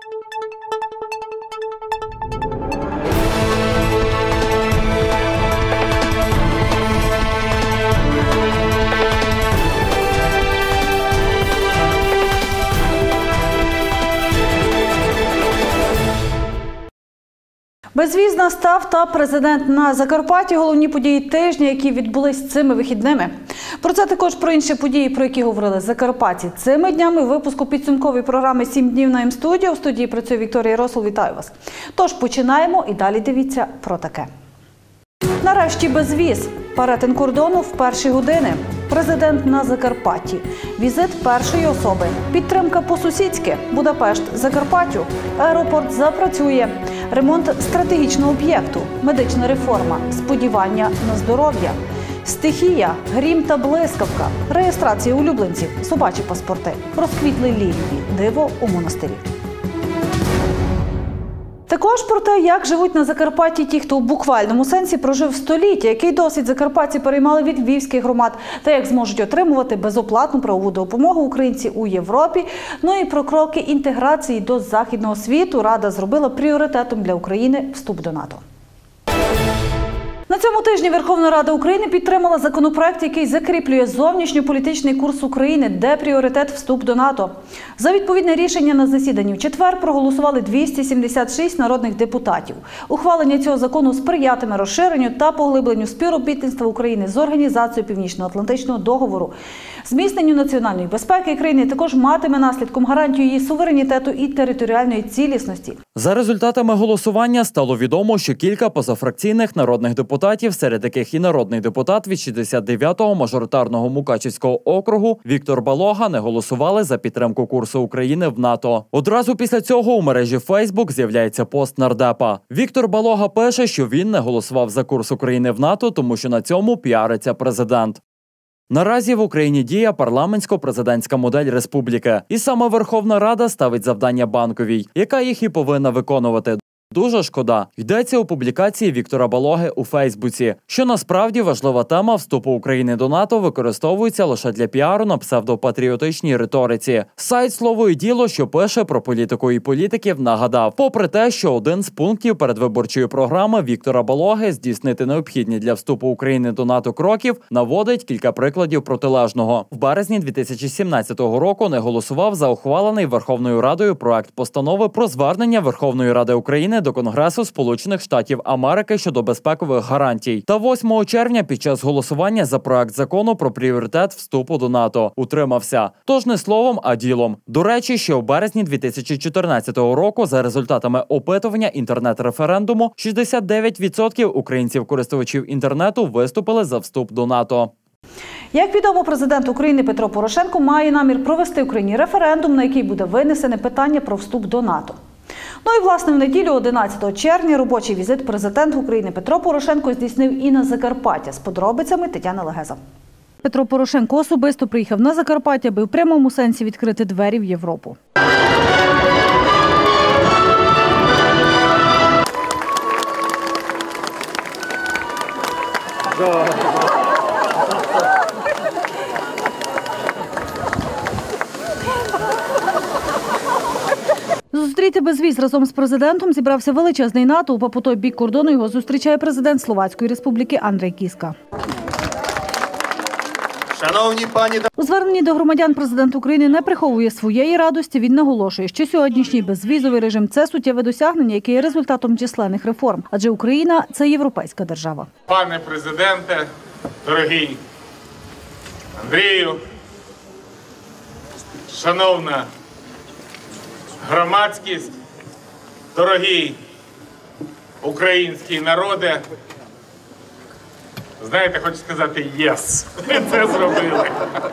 Безвіз настав та президент на Закарпатті – головні події тижня, які відбулись цими вихідними. Про це також про інші події, про які говорили закарпатці цими днями, в випуску підсумкової програми «7 днів на М-студіо». В студії працює Вікторія Росол. Вітаю вас. Тож починаємо і далі дивіться про таке. Нарешті безвіз. Перетин кордону в перші години. Президент на Закарпатті. Візит першої особи. Підтримка по-сусідськи. Будапешт Закарпаттю. Аеропорт запрацює. Ремонт стратегічного об'єкту. Медична реформа. Сподівання на здоров'я. Стихія, грім та блискавка. Реєстрація улюбленців. Собачі паспорти. Розквітли лілії. Диво у монастирі. Також про те, як живуть на Закарпатті ті, хто в буквальному сенсі прожив століття, який досвід закарпатці переймали від львівських громад, та як зможуть отримувати безоплатну правову допомогу українці у Європі. Ну і про кроки інтеграції до західного світу Рада зробила пріоритетом для України вступ до НАТО. На цьому тижні Верховна Рада України підтримала законопроект, який закріплює зовнішньополітичний курс України, де пріоритет – вступ до НАТО. За відповідне рішення на засіданні в четвер проголосували 276 народних депутатів. Ухвалення цього закону сприятиме розширенню та поглибленню співробітництва України з Організацією Північно-Атлантичного договору. Зміцненню національної безпеки країни також матиме наслідком гарантію її суверенітету і територіальної цілісності. За результатами голосування стало відомо, що кілька позафракційних народних депутатів, серед яких і народний депутат від 69-го мажоритарного Мукачівського округу Віктор Балога, не голосували за підтримку курсу України в НАТО. Одразу після цього у мережі Фейсбук з'являється пост нардепа. Віктор Балога пише, що він не голосував за курс України в НАТО, тому що на цьому піариться президент. Наразі в Україні діє парламентсько-президентська модель республіки. І саме Верховна Рада ставить завдання Банковій, яка їх і повинна виконувати. Дуже шкода. Йдеться у публікації Віктора Балоги у Фейсбуці, що насправді важлива тема вступу України до НАТО використовується лише для піару на псевдопатріотичній риториці. Сайт «Слово і діло», що пише про політику і політиків, нагадав, попри те, що один з пунктів передвиборчої програми Віктора Балоги здійснити необхідні для вступу України до НАТО кроків, наводить кілька прикладів протилежного. В березні 2017 року не голосував за ухвалений Верховною Радою проект постанови про звернення Верховної Ради України до Конгресу Сполучених Штатів Америки щодо безпекових гарантій. Та 8 червня під час голосування за проект закону про пріоритет вступу до НАТО утримався. Тож не словом, а ділом. До речі, ще у березні 2014 року за результатами опитування інтернет-референдуму 69% українців-користувачів інтернету виступили за вступ до НАТО. Як відомо, президент України Петро Порошенко має намір провести в країні референдум, на який буде винесене питання про вступ до НАТО. Ну і, власне, в неділю 11 червня робочий візит президента України Петро Порошенко здійснив і на Закарпаття. З подробицями Тетяна Легеза. Петро Порошенко особисто приїхав на Закарпаття, аби в прямому сенсі відкрити двері в Європу. Зустріти безвіз разом з президентом зібрався величезний натовп, а по той бік кордону його зустрічає президент Словацької Республіки Андрей Кіска. Шановні пані та... У зверненні до громадян президент України не приховує своєї радості. Він наголошує, що сьогоднішній безвізовий режим – це суттєве досягнення, яке є результатом численних реформ. Адже Україна – це європейська держава. Пане президенте, дорогий Андрію, шановна громадськість, дорогий український народе, знаєте, хочу сказати «єс». Ми це зробили.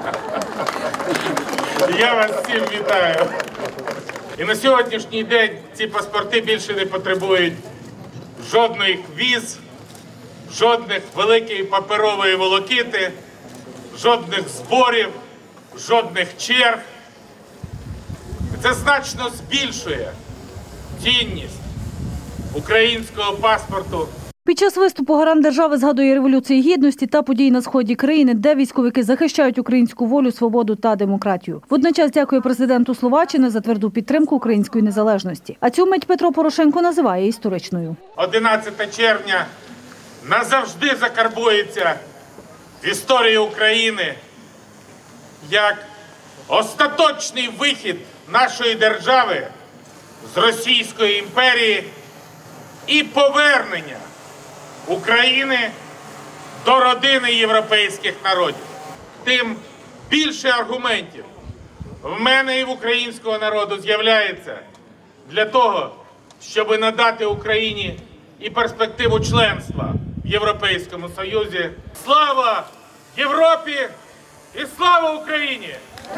Я вас всім вітаю. І на сьогоднішній день ці паспорти більше не потребують жодних віз, жодних великої паперової волокіти, жодних зборів, жодних черг. Це значно збільшує цінність українського паспорту Під час виступу гарант держави згадує Революції Гідності та події на сході країни, де військовики захищають українську волю, свободу та демократію. Водночас дякує президенту Словаччини за тверду підтримку української незалежності. А цю мить Петро Порошенко називає історичною. 11 червня назавжди закарбується в історії України як остаточний вихід нашої держави з Російської імперії і повернення України до родини європейських народів. Тим більше аргументів в мене і в українського народу з'являється для того, щоб надати Україні і перспективу членства в Європейському Союзі. Слава Європі і слава Україні!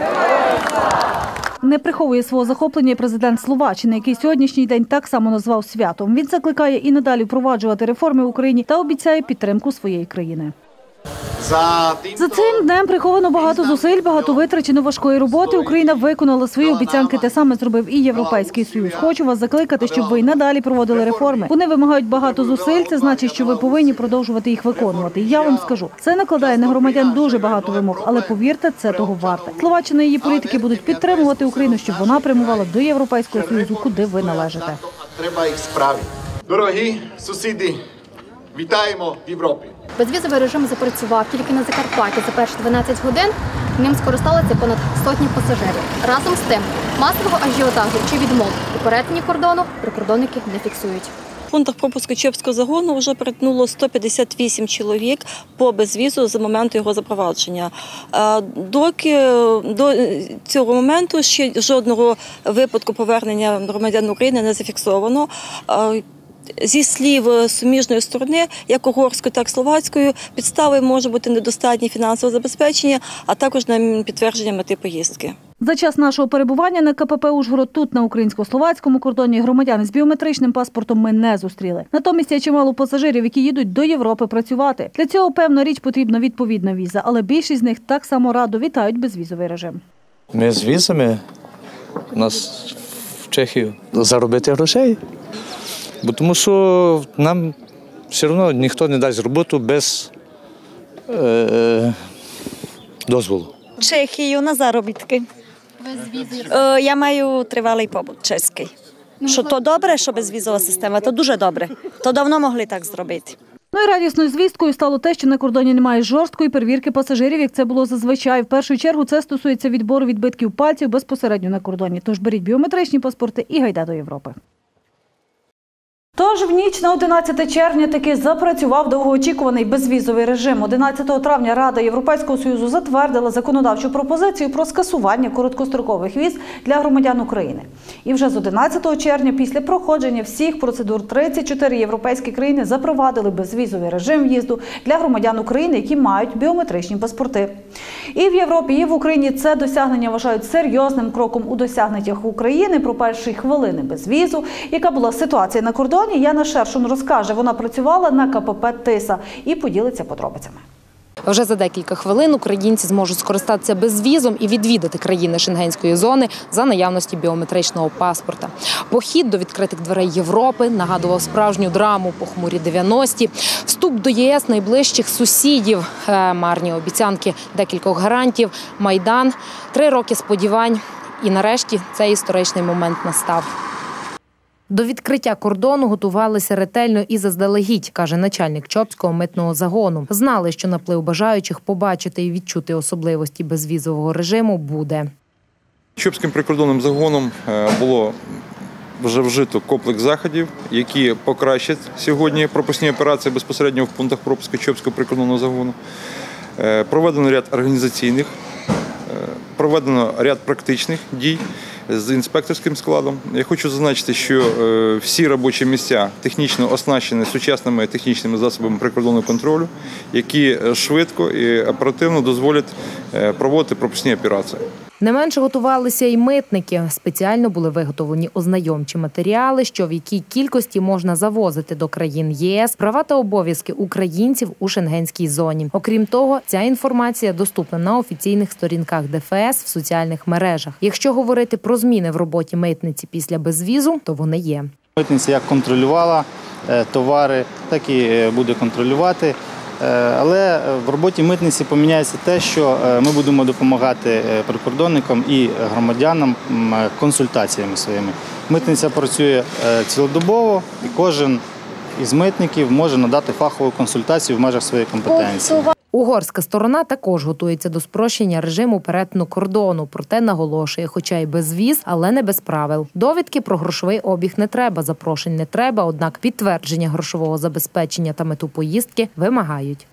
Не приховує свого захоплення і президент Словаччини, який сьогоднішній день так само назвав святом. Він закликає і надалі впроваджувати реформи в Україні та обіцяє підтримку своєї країни. За цим днем приховано багато зусиль, багато витрачено важкої роботи. Україна виконала свої обіцянки, те саме зробив і Європейський Союз. Хочу вас закликати, щоб ви й надалі проводили реформи. Вони вимагають багато зусиль, це значить, що ви повинні продовжувати їх виконувати. І я вам скажу, це накладає на громадян дуже багато вимог, але повірте, це того варте. Словаччина і її політики будуть підтримувати Україну, щоб вона прямувала до Європейського Союзу, куди ви належите. Треба їх справити. Дорогі сусіди, вітаємо в Європі. Безвізовий режим запрацював тільки на Закарпатті. За перші 12 годин ним скористалися понад сотні пасажирів. Разом з тим, масового ажіотажу чи відмов у перетині кордону прикордонники не фіксують. В пунктах пропуску Чопського загону вже перетнуло 158 чоловік по безвізу з моменту його запровадження. Доки до цього моменту ще жодного випадку повернення громадян України не зафіксовано. Зі слів суміжної сторони, як угорської, так і словацької, підставою може бути недостатнє фінансове забезпечення, а також на підтвердження мети поїздки. За час нашого перебування на КПП «Ужгород» тут, на українсько-словацькому кордоні, громадян з біометричним паспортом ми не зустріли. Натомість є чимало пасажирів, які їдуть до Європи працювати. Для цього, певна річ, потрібна відповідна віза, але більшість з них так само радо вітають безвізовий режим. Ми з візами у нас в Чехію заробити грошей. Бо тому що нам все одно ніхто не дасть роботу без дозволу. Чехію на заробітки. Я маю тривалий побут чеський. Що то добре, що безвізова система, то дуже добре. То давно могли так зробити. Ну і радісною звісткою стало те, що на кордоні немає жорсткої перевірки пасажирів, як це було зазвичай. В першу чергу це стосується відбору відбитків пальців безпосередньо на кордоні. Тож беріть біометричні паспорти і гайда до Європи. Тож в ніч на 11 червня таки запрацював довгоочікуваний безвізовий режим. 11 травня Рада Європейського Союзу затвердила законодавчу пропозицію про скасування короткострокових віз для громадян України. І вже з 11 червня, після проходження всіх процедур, 34 європейські країни запровадили безвізовий режим в'їзду для громадян України, які мають біометричні паспорти. І в Європі, і в Україні це досягнення вважають серйозним кроком у досягненнях України. Про перші хвилини безвізу, яка була ситуація на кордоні, Яна Шершун розкаже. Вона працювала на КПП «Тиса» і поділиться подробицями. Вже за декілька хвилин українці зможуть скористатися безвізом і відвідати країни Шенгенської зони за наявності біометричного паспорта. Похід до відкритих дверей Європи нагадував справжню драму похмурі 90-ті. Вступ до ЄС найближчих сусідів, марні обіцянки декількох гарантів, Майдан, 3 роки сподівань. І нарешті цей історичний момент настав. До відкриття кордону готувалися ретельно і заздалегідь, каже начальник Чопського митного загону. Знали, що наплив бажаючих побачити і відчути особливості безвізового режиму буде. Чопським прикордонним загоном було вже вжито комплекс заходів, які покращать сьогодні пропускні операції безпосередньо в пунктах пропуску Чопського прикордонного загону. Проведено ряд організаційних, проведено ряд практичних дій з інспекторським складом. Я хочу зазначити, що всі робочі місця технічно оснащені сучасними технічними засобами прикордонного контролю, які швидко і оперативно дозволять проводити пропускні операції. Не менше готувалися й митники. Спеціально були виготовлені ознайомчі матеріали, що в якій кількості можна завозити до країн ЄС, права та обов'язки українців у шенгенській зоні. Окрім того, ця інформація доступна на офіційних сторінках ДФС в соціальних мережах. Якщо говорити про зміни в роботі митниці після безвізу, то вони є. Митниця як контролювала товари, так і буде контролювати. Але в роботі митниці поміняється те, що ми будемо допомагати прикордонникам і громадянам консультаціями своїми. Митниця працює цілодобово, і кожен із митників може надати фахову консультацію в межах своєї компетенції. Угорська сторона також готується до спрощення режиму перетину кордону, проте наголошує, хоча й без віз, але не без правил. Довідки про грошовий обіг не треба, запрошень не треба, однак підтвердження грошового забезпечення та мету поїздки вимагають.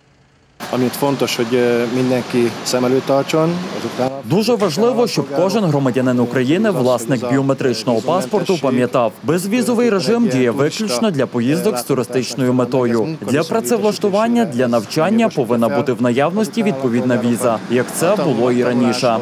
Дуже важливо, щоб кожен громадянин України, власник біометричного паспорту, пам'ятав, безвізовий режим діє виключно для поїздок з туристичною метою. Для працевлаштування, для навчання повинна бути в наявності відповідна віза, як це було і раніше.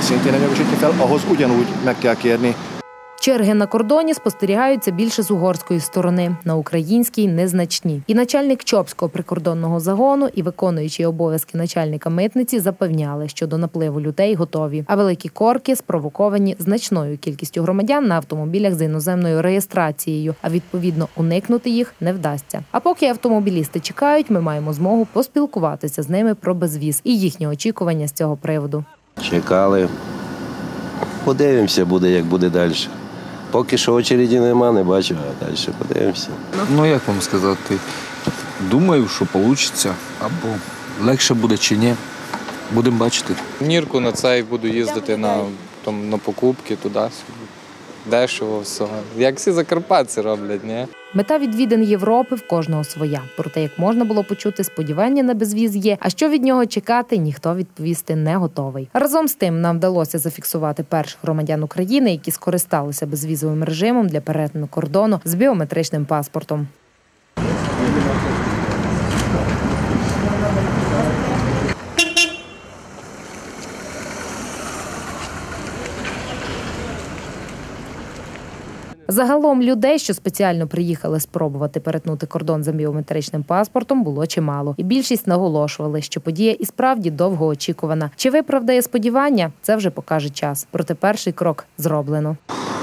Черги на кордоні спостерігаються більше з угорської сторони, на українській – незначні. І начальник Чопського прикордонного загону, і виконуючий обов'язки начальника митниці запевняли, що до напливу людей готові. А великі корки спровоковані значною кількістю громадян на автомобілях з іноземною реєстрацією, а відповідно уникнути їх не вдасться. А поки автомобілісти чекають, ми маємо змогу поспілкуватися з ними про безвіз і їхні очікування з цього приводу. Чекали. Подивимося, буде, як буде далі. Поки що очереді нема, не бачу, а далі подивимося. Ну, як вам сказати, думаю, що вийде, або легше буде чи ні, будемо бачити. Нірку на цей буду їздити на покупки туди, дешево все. Як всі закарпатці роблять, ні? Мета відвідин Європи в кожного своя. Проте, як можна було почути, сподівання на безвіз є, а що від нього чекати, ніхто відповісти не готовий. Разом з тим, нам вдалося зафіксувати перших громадян України, які скористалися безвізовим режимом для перетину кордону з біометричним паспортом. Загалом людей, що спеціально приїхали спробувати перетнути кордон за біометричним паспортом, було чимало. І більшість наголошували, що подія і справді довгоочікувана. Чи виправдає сподівання, це вже покаже час. Проте перший крок зроблено.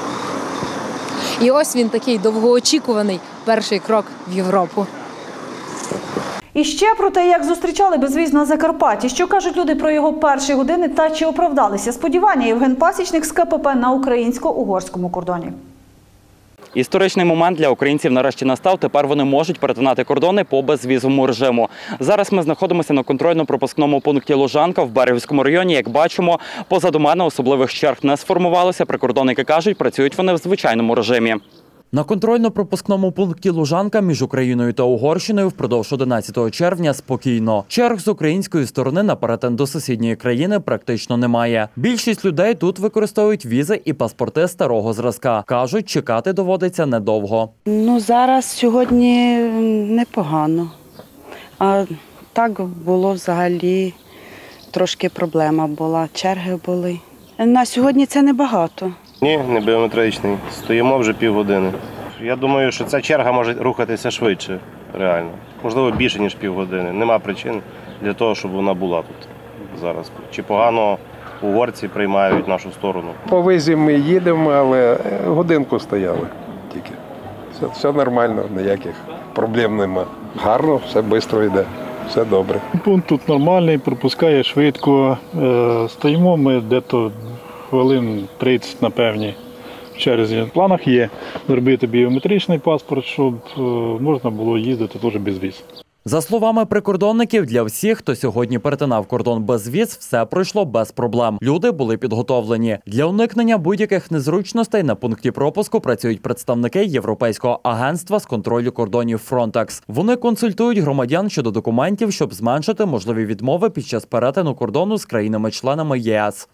І ось він такий довгоочікуваний перший крок в Європу. І ще про те, як зустрічали безвіз на Закарпатті, що кажуть люди про його перші години та чи оправдалися сподівання. Євген Пасічник з КПП на українсько-угорському кордоні. Історичний момент для українців нарешті настав. Тепер вони можуть перетинати кордони по безвізовому режиму. Зараз ми знаходимося на контрольно-пропускному пункті Лужанка в Берегівському районі. Як бачимо, позаду мене особливих черг не сформувалося. Прикордонники кажуть, працюють вони в звичайному режимі. На контрольно-пропускному пункті Лужанка між Україною та Угорщиною впродовж 11 червня спокійно. Черг з української сторони на перетин до сусідньої країни практично немає. Більшість людей тут використовують візи і паспорти старого зразка. Кажуть, чекати доводиться недовго. Зараз сьогодні непогано. А так було взагалі трошки проблема була, черги були. На сьогодні це небагато. Ні, не біометричний. Стоїмо вже півгодини. Я думаю, що ця черга може рухатися швидше, реально. Можливо, більше, ніж півгодини. Нема причин для того, щоб вона була тут зараз. Чи погано угорці приймають нашу сторону. По визі ми їдемо, але годинку стояли тільки. Все нормально, ніяких проблем нема. Гарно, все швидко йде, все добре. Пункт тут нормальний, пропускає швидко. Стоїмо ми десь хвилин 30 на певній черзі. В планах є зробити біометричний паспорт, щоб можна було їздити теж без віз. За словами прикордонників, для всіх, хто сьогодні перетинав кордон без віз, все пройшло без проблем. Люди були підготовлені. Для уникнення будь-яких незручностей на пункті пропуску працюють представники Європейського агентства з контролю кордонів Frontex. Вони консультують громадян щодо документів, щоб зменшити можливі відмови під час перетину кордону з країнами-членами ЄС.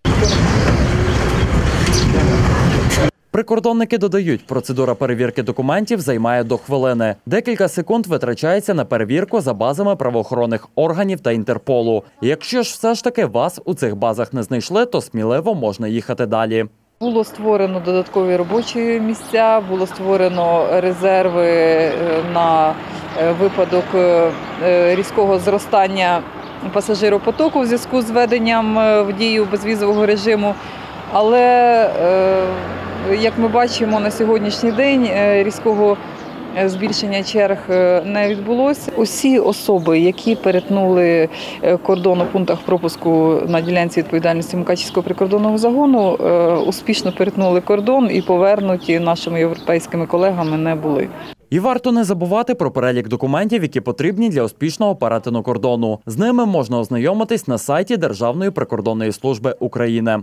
Прикордонники додають, процедура перевірки документів займає до хвилини. Декілька секунд витрачається на перевірку за базами правоохоронних органів та Інтерполу. Якщо ж все ж таки вас у цих базах не знайшли, то сміливо можна їхати далі. Було створено додаткові робочі місця, було створено резерви на випадок різкого зростання пасажиропотоку в зв'язку з введенням в дію безвізового режиму. Але, як ми бачимо, на сьогоднішній день різкого збільшення черг не відбулося. Усі особи, які перетнули кордон у пунктах пропуску на ділянці відповідальності Мукачівського прикордонного загону, успішно перетнули кордон і повернуті нашими європейськими колегами не були. І варто не забувати про перелік документів, які потрібні для успішного перетину кордону. З ними можна ознайомитись на сайті Державної прикордонної служби України.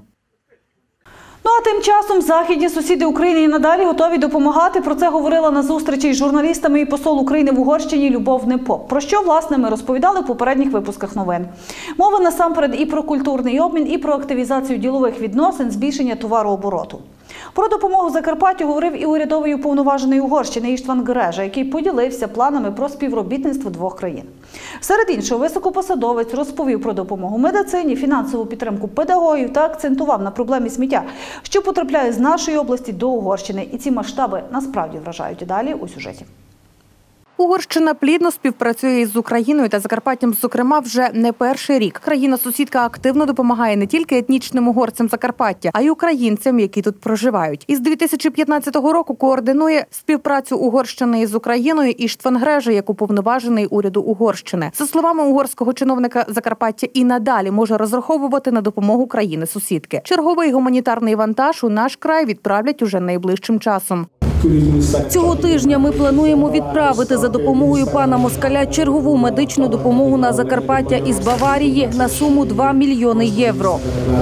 Ну а тим часом західні сусіди України і надалі готові допомагати. Про це говорила на зустрічі з журналістами і посол України в Угорщині Любов Непоп. Про що, власне, ми розповідали в попередніх випусках новин. Мова насамперед і про культурний обмін, і про активізацію ділових відносин, збільшення товарообороту. Про допомогу Закарпаттю говорив і урядовий уповноважений Угорщини Іштван Грежа, який поділився планами про співробітництво двох країн. Серед іншого, високопосадовець розповів про допомогу медицині, фінансову підтримку педагогів та акцентував на проблемі сміття, що потрапляє з нашої області до Угорщини. І ці масштаби насправді вражають. І далі у сюжеті. Угорщина плідно співпрацює із Україною та Закарпаттям, зокрема, вже не перший рік. Країна-сусідка активно допомагає не тільки етнічним угорцям Закарпаття, а й українцям, які тут проживають. Із 2015 року координує співпрацю Угорщини із Україною Іштван Грежа, як уповноважений уряду Угорщини. За словами угорського чиновника, Закарпаття і надалі може розраховувати на допомогу країни-сусідки. Черговий гуманітарний вантаж у наш край відправлять уже найближчим часом. Цього тижня ми плануємо відправити за допомогою пана Москаля чергову медичну допомогу на Закарпаття із Баварії на суму 2 мільйони євро.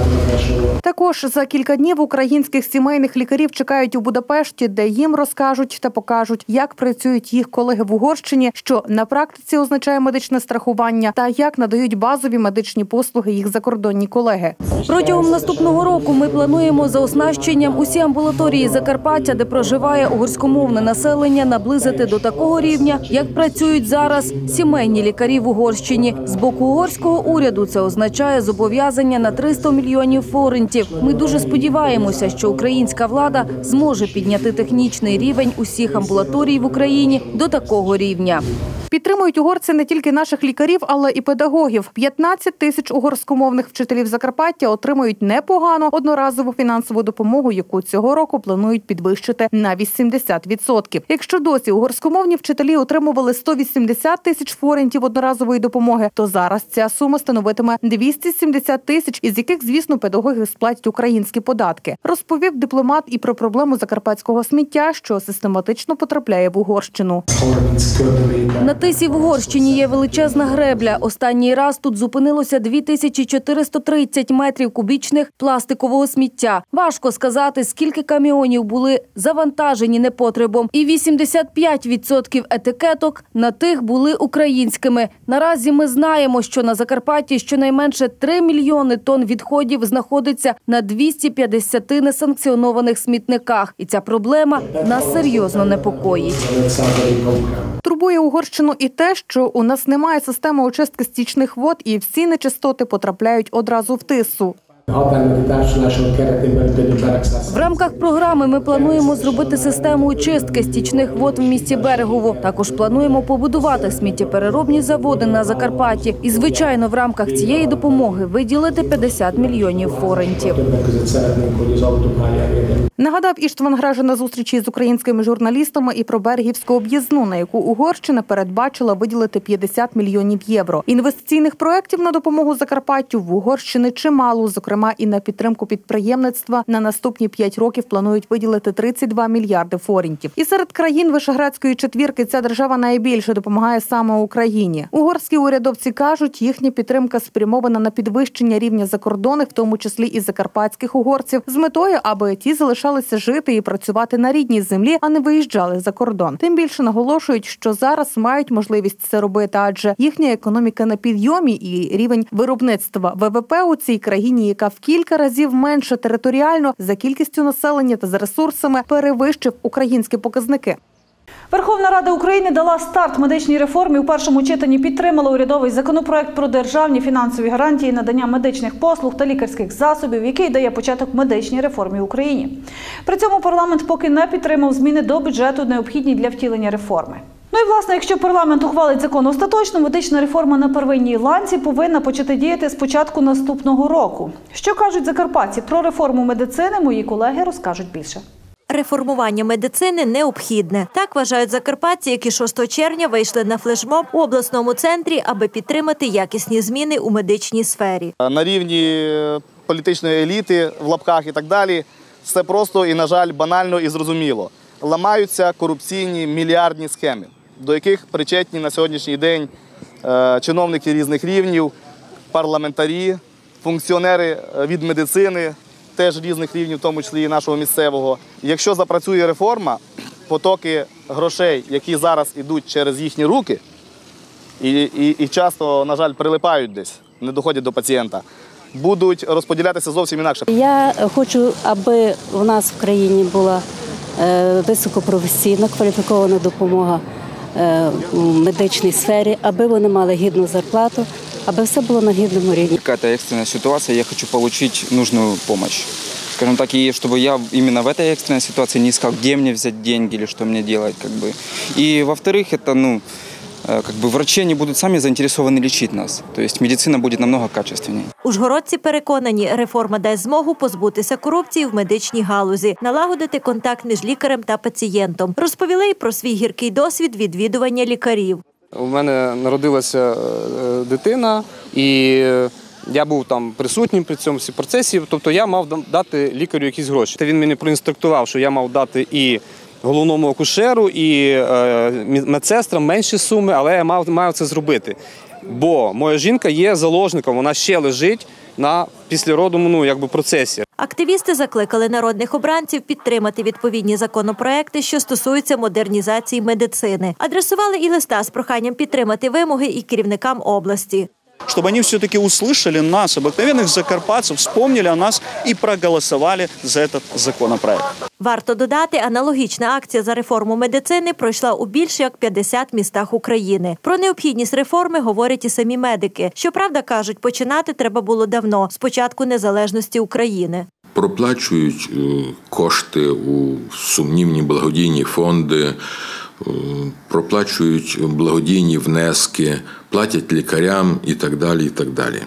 Також за кілька днів українських сімейних лікарів чекають у Будапешті, де їм розкажуть та покажуть, як працюють їх колеги в Угорщині, що на практиці означає медичне страхування та як надають базові медичні послуги їх закордонні колеги. Протягом наступного року ми плануємо за оснащенням усі амбулаторії Закарпаття, де проживає угорськомовне населення, наблизити до такого рівня, як працюють зараз сімейні лікарі в Угорщині. З боку угорського уряду це означає зобов'язання на 300 мільйонів форинтів. Ми дуже сподіваємося, що українська влада зможе підняти технічний рівень усіх амбулаторій в Україні до такого рівня. Підтримують угорці не тільки наших лікарів, але і педагогів. 15 тисяч угорськомовних вчителів Закарпаття отримують непогану одноразову фінансову допомогу, яку цього року планують підвищити на 80%. Якщо досі угорськомовні вчителі отримували 180 тисяч форинтів одноразової допомоги, то зараз ця сума становитиме 270 тисяч, із яких, звісно, педагоги сплатять українські податки. Розповів дипломат і про проблему закарпатського сміття, що систематично потрапляє в Угорщину. На Тисі в Угорщині є величезна гребля. Останній раз тут зупинилося 2430 метрів кубічних пластикового сміття. Важко сказати, скільки каміонів були завантажені непотребом. І 85% етикеток на тих були українськими. Наразі ми знаємо, що на Закарпатті щонайменше 3 мільйони тонн відходів знаходиться на 250 несанкціонованих смітниках. І ця проблема нас серйозно непокоїть. Турбує Угорщину і те, що у нас немає системи очистки стічних вод і всі нечистоти потрапляють одразу в Тису. В рамках програми ми плануємо зробити систему очистки стічних вод в місті Берегово. Також плануємо побудувати сміттєпереробні заводи на Закарпатті. І, звичайно, в рамках цієї допомоги виділити 50 мільйонів форинтів. Нагадав Іштван Грежа на зустрічі з українськими журналістами і про Берегівську об'їзну, на яку Угорщина передбачила виділити 50 мільйонів євро. Інвестиційних проєктів на допомогу Закарпаттю в Угорщини чимало, зокрема і на підтримку підприємництва. На наступні 5 років планують виділити 32 мільярди форинтів. І серед країн Вишеградської четвірки ця держава найбільше допомагає саме Україні. Угорські урядовці кажуть, їхня підтримка спрямована на підвищення рівня закордонних, в тому числі і закарпатських угорців, з метою, аби ті залишалися жити і працювати на рідній землі, а не виїжджали за кордон. Тим більше наголошують, що зараз мають можливість це робити, адже їхня економіка на підйомі і рівень виробництва ВВП у цій країні, яка в кілька разів менше територіально за кількістю населення та за ресурсами, перевищив українські показники. Верховна Рада України дала старт медичній реформі. У першому читанні підтримала урядовий законопроект про державні фінансові гарантії надання медичних послуг та лікарських засобів, який дає початок медичній реформі в Україні. При цьому парламент поки не підтримав зміни до бюджету, необхідні для втілення реформи. Ну і, власне, якщо парламент ухвалить закон остаточно, медична реформа на первинній ланці повинна почати діяти з початку наступного року. Що кажуть закарпатці про реформу медицини, мої колеги розкажуть більше. Реформування медицини необхідне. Так вважають закарпатці, які 6 червня вийшли на флешмоб у обласному центрі, аби підтримати якісні зміни у медичній сфері. На рівні політичної еліти, в лапках і так далі, все просто і, на жаль, банально і зрозуміло. Ламаються корупційні мільярдні схеми, до яких причетні на сьогоднішній день чиновники різних рівнів, парламентарі, функціонери від медицини, теж різних рівнів, в тому числі і нашого місцевого. Якщо запрацює реформа, потоки грошей, які зараз йдуть через їхні руки, і часто, на жаль, прилипають десь, не доходять до пацієнта, будуть розподілятися зовсім інакше. Я хочу, аби у нас в країні була високопрофесійна, кваліфікована допомога у медичній сфері, аби вони мали гідну зарплату, аби все было на гідному рівні. Какая-то экстренная ситуация, я хочу получить нужную помощь. Скажем так, и чтобы я именно в этой экстренной ситуации не искал, где мне взять деньги или что мне делать. И во-вторых, это, врачи не будут сами заинтересованы лечить нас. То есть медицина будет намного качественнее. Ужгородці переконані, реформа дасть змогу позбутися корупції в медичній галузі, налагодити контакт між лікарем та пацієнтом. Розповіли й про свій гіркий досвід відвідування лікарів. У мене народилася дитина, і я був там присутнім при цьому процесі, тобто я мав дати лікарю якісь гроші. Він мені проінструктував, що я мав дати і головному акушеру, і медсестрам менші суми, але я мав це зробити. Бо моя жінка є заложником, вона ще лежить на післяродовому процесі. Активісти закликали народних обранців підтримати відповідні законопроекти, що стосуються модернізації медицини. Адресували і листа з проханням підтримати вимоги і керівникам області. Чтобы они все-таки услышали нас, обыкновенных закарпатцев, вспомнили о нас и проголосовали за этот законопроект. Варто додати, аналогічна акція за реформу медицини пройшла у більш як 50 містах України. Про необхідність реформи говорять і самі медики. Щоправда, кажуть, починати треба було давно, з початку незалежності України. Проплачують кошти у сумнівні благодійні фонди, проплачують благодійні внески, платять лікарям і так далі, і так далі.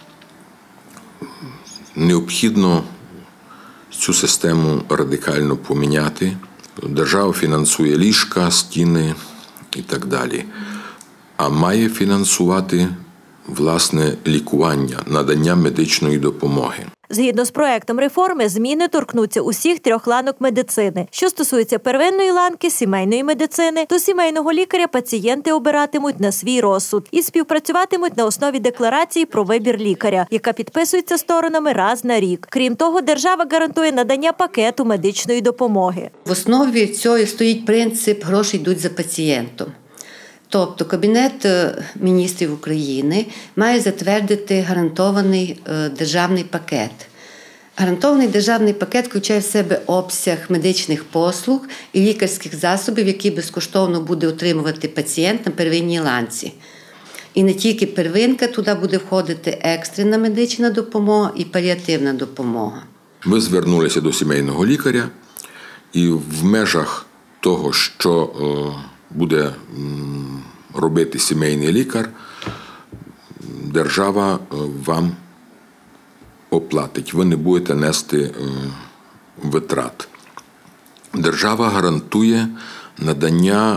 Необхідно цю систему радикально поміняти. Держава фінансує ліжка, стіни і так далі. А має фінансувати, власне, лікування, надання медичної допомоги. Згідно з проектом реформи, зміни торкнуться усіх 3 ланок медицини. Що стосується первинної ланки, сімейної медицини, то сімейного лікаря пацієнти обиратимуть на свій розсуд і співпрацюватимуть на основі декларації про вибір лікаря, яка підписується сторонами раз на рік. Крім того, держава гарантує надання пакету медичної допомоги. В основі цього стоїть принцип «гроші йдуть за пацієнтом». Тобто Кабінет міністрів України має затвердити гарантований державний пакет. Гарантований державний пакет включає в себе обсяг медичних послуг і лікарських засобів, які безкоштовно буде отримувати пацієнт на первинній ланці. І не тільки первинка, туди буде входити екстрена медична допомога і паліативна допомога. Ми звернулися до сімейного лікаря і в межах того, що буде робити сімейний лікар, держава вам оплатить. Ви не будете нести витрат. Держава гарантує надання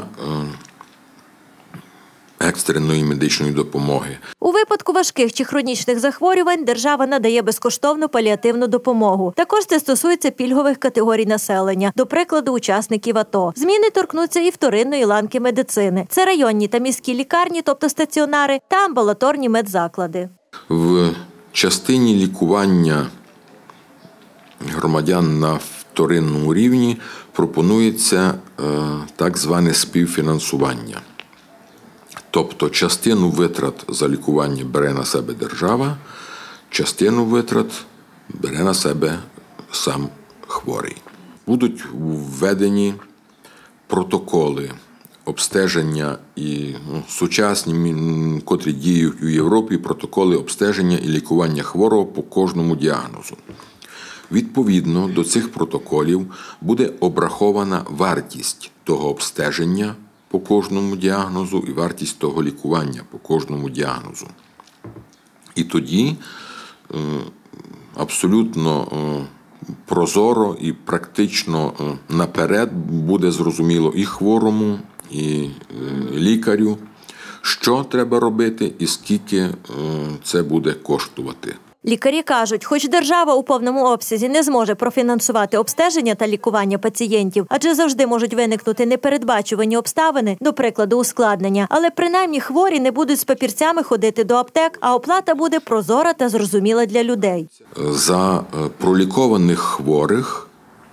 екстреної медичної допомоги. У випадку важких чи хронічних захворювань держава надає безкоштовну паліативну допомогу. Також це стосується пільгових категорій населення, до прикладу, учасників АТО. Зміни торкнуться і вторинної ланки медицини. Це районні та міські лікарні, тобто стаціонари, та амбулаторні медзаклади. В частині лікування громадян на вторинному рівні пропонується так зване співфінансування. Тобто частину витрат за лікування бере на себе держава, частину витрат бере на себе сам хворий. Будуть введені протоколи обстеження і сучасні, котрі діють у Європі, протоколи обстеження і лікування хворого по кожному діагнозу. Відповідно до цих протоколів буде обрахована вартість того обстеження по кожному діагнозу і вартість того лікування по кожному діагнозу. І тоді абсолютно прозоро і практично наперед буде зрозуміло і хворому, і лікарю, що треба робити і скільки це буде коштувати. Лікарі кажуть, хоч держава у повному обсязі не зможе профінансувати обстеження та лікування пацієнтів, адже завжди можуть виникнути непередбачувані обставини, до прикладу, ускладнення, але принаймні хворі не будуть з папірцями ходити до аптек, а оплата буде прозора та зрозуміла для людей. За пролікованих хворих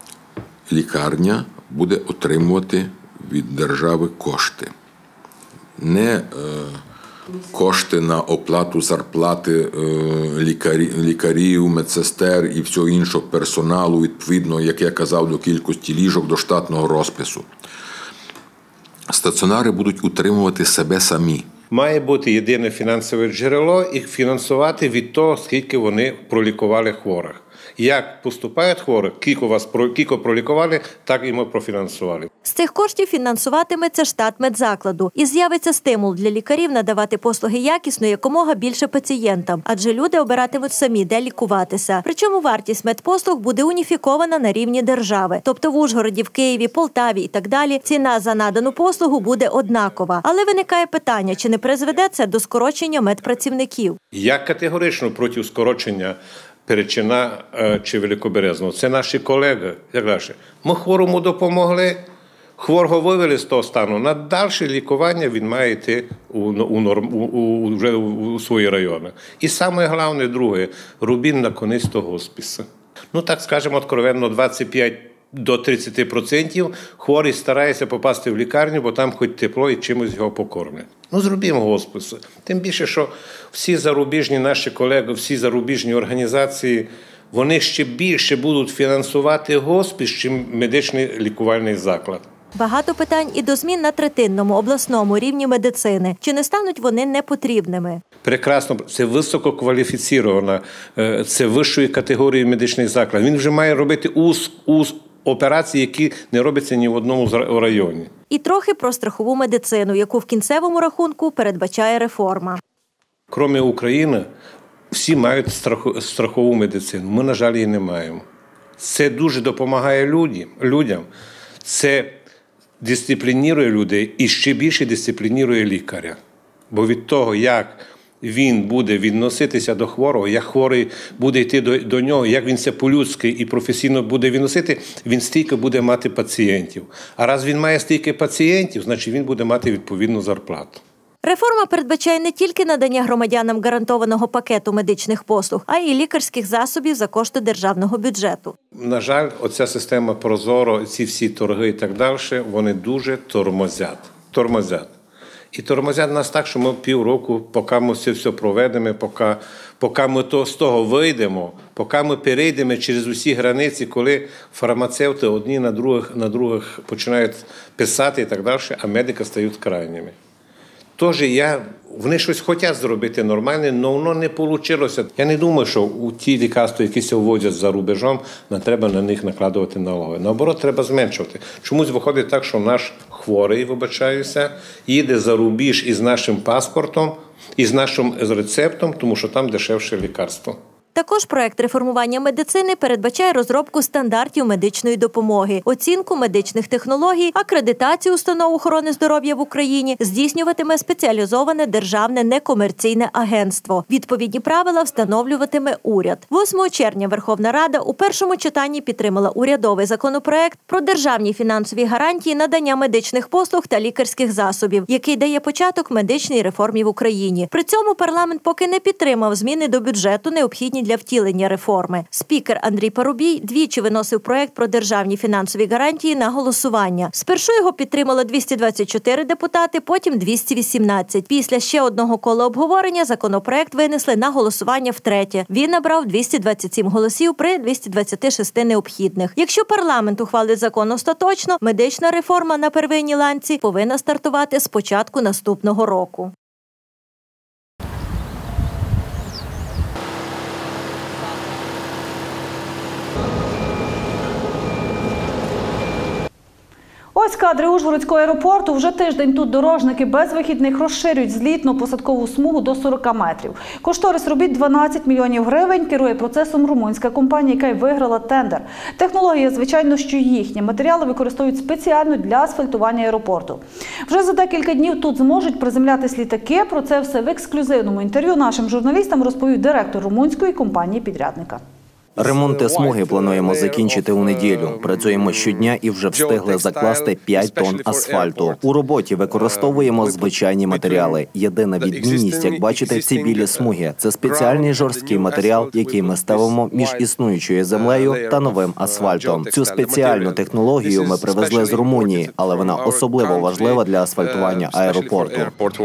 лікарня буде отримувати від держави кошти. Не кошти на оплату зарплати лікарів, медсестер і всього іншого персоналу, відповідно, як я казав, до кількості ліжок, до штатного розпису. Стаціонари будуть утримувати себе самі. Має бути єдине фінансове джерело і фінансувати від того, скільки вони пролікували хворих. Як поступають хворі, кілько пролікували, так і ми профінансували. З цих коштів фінансуватиметься штат медзакладу. І з'явиться стимул для лікарів надавати послуги якісно якомога більше пацієнтам, адже люди обиратимуть самі, де лікуватися. Причому вартість медпослуг буде уніфікована на рівні держави. Тобто в Ужгороді, в Києві, Полтаві і так далі ціна за надану послугу буде однакова. Але виникає питання, чи не призведе це до скорочення медпрацівників? Я категорично проти скорочення Перечина чи Великоберезного. Це наші колеги. Як далі? Ми хворому допомогли, хворого вивели з того стану. На дальше лікування він має йти вже у свої райони. І саме головне, друге, рубін на конець того госпісу. Ну, так скажемо откровенно, 25 до 30% хворий старається попасти в лікарню, бо там хоч тепло і чимось його покормлять. Ну, зробімо госпіс. Тим більше, що всі зарубіжні наші колеги, всі зарубіжні організації, вони ще більше будуть фінансувати госпіс, чим медичний лікувальний заклад. Багато питань і до змін на третинному обласному рівні медицини. Чи не стануть вони непотрібними? Прекрасно. Це висококваліфіційована, це вищої категорії медичний заклад. Він вже має робити операції, які не робляться ні в одному районі. І трохи про страхову медицину, яку в кінцевому рахунку передбачає реформа. Крім України, всі мають страхову медицину. Ми, на жаль, її не маємо. Це дуже допомагає людям. Це дисциплінує людей і ще більше дисциплінує лікаря. Бо від того, як він буде відноситися до хворого, як хворий буде йти до нього, як він це по-людськи і професійно буде відносити, він стільки буде мати пацієнтів. А раз він має стільки пацієнтів, значить він буде мати відповідну зарплату. Реформа передбачає не тільки надання громадянам гарантованого пакету медичних послуг, а й лікарських засобів за кошти державного бюджету. На жаль, оця система Прозоро, ці всі торги і так далі, вони дуже тормозять. І тормозять нас так, що ми півроку, поки ми все проведемо, поки ми з того вийдемо, поки ми перейдемо через усі границі, коли фармацевти одні на других починають писати і так далі, а медики стають крайніми. Тож вони щось хочуть зробити нормальне, але воно не вийшло. Я не думаю, що у ті лікарства, які се ввозять за рубежом, не треба на них накладувати налоги. Наоборот, треба зменшувати. Чомусь виходить так, що наш хворий, вибачаюся, їде за рубіж із нашим паспортом, із нашим рецептом, тому що там дешевше лікарство. Також проект реформування медицини передбачає розробку стандартів медичної допомоги, оцінку медичних технологій, акредитацію установ охорони здоров'я в Україні здійснюватиме спеціалізоване державне некомерційне агентство. Відповідні правила встановлюватиме уряд. 8 червня Верховна Рада у першому читанні підтримала урядовий законопроект про державні фінансові гарантії надання медичних послуг та лікарських засобів, який дає початок медичній реформі в Україні. При цьому парламент поки не підтримав зміни до бюджету, необхідні для втілення реформи. Спікер Андрій Парубій двічі виносив проект про державні фінансові гарантії на голосування. Спершу його підтримало 224 депутати, потім 218. Після ще одного кола обговорення законопроект винесли на голосування втретє. Він набрав 227 голосів при 226 необхідних. Якщо парламент ухвалить закон остаточно, медична реформа на первинній ланці повинна стартувати з початку наступного року. Ось кадри Ужгородського аеропорту. Вже тиждень тут дорожники без вихідних розширюють злітно-посадкову смугу до 40 метрів. Кошторис робіт 12 мільйонів гривень. Керує процесом румунська компанія, яка й виграла тендер. Технологія, звичайно, що їхні. Матеріали використовують спеціально для асфальтування аеропорту. Вже за декілька днів тут зможуть приземлятись літаки. Про це все в ексклюзивному інтерв'ю нашим журналістам розповів директор румунської компанії-підрядника. Ремонти смуги плануємо закінчити у неділю. Працюємо щодня і вже встигли закласти 5 тонн асфальту. У роботі використовуємо звичайні матеріали. Єдина відмінність, як бачите, ці білі смуги – це спеціальний жорсткий матеріал, який ми ставимо між існуючою землею та новим асфальтом. Цю спеціальну технологію ми привезли з Румунії, але вона особливо важлива для асфальтування аеропорту.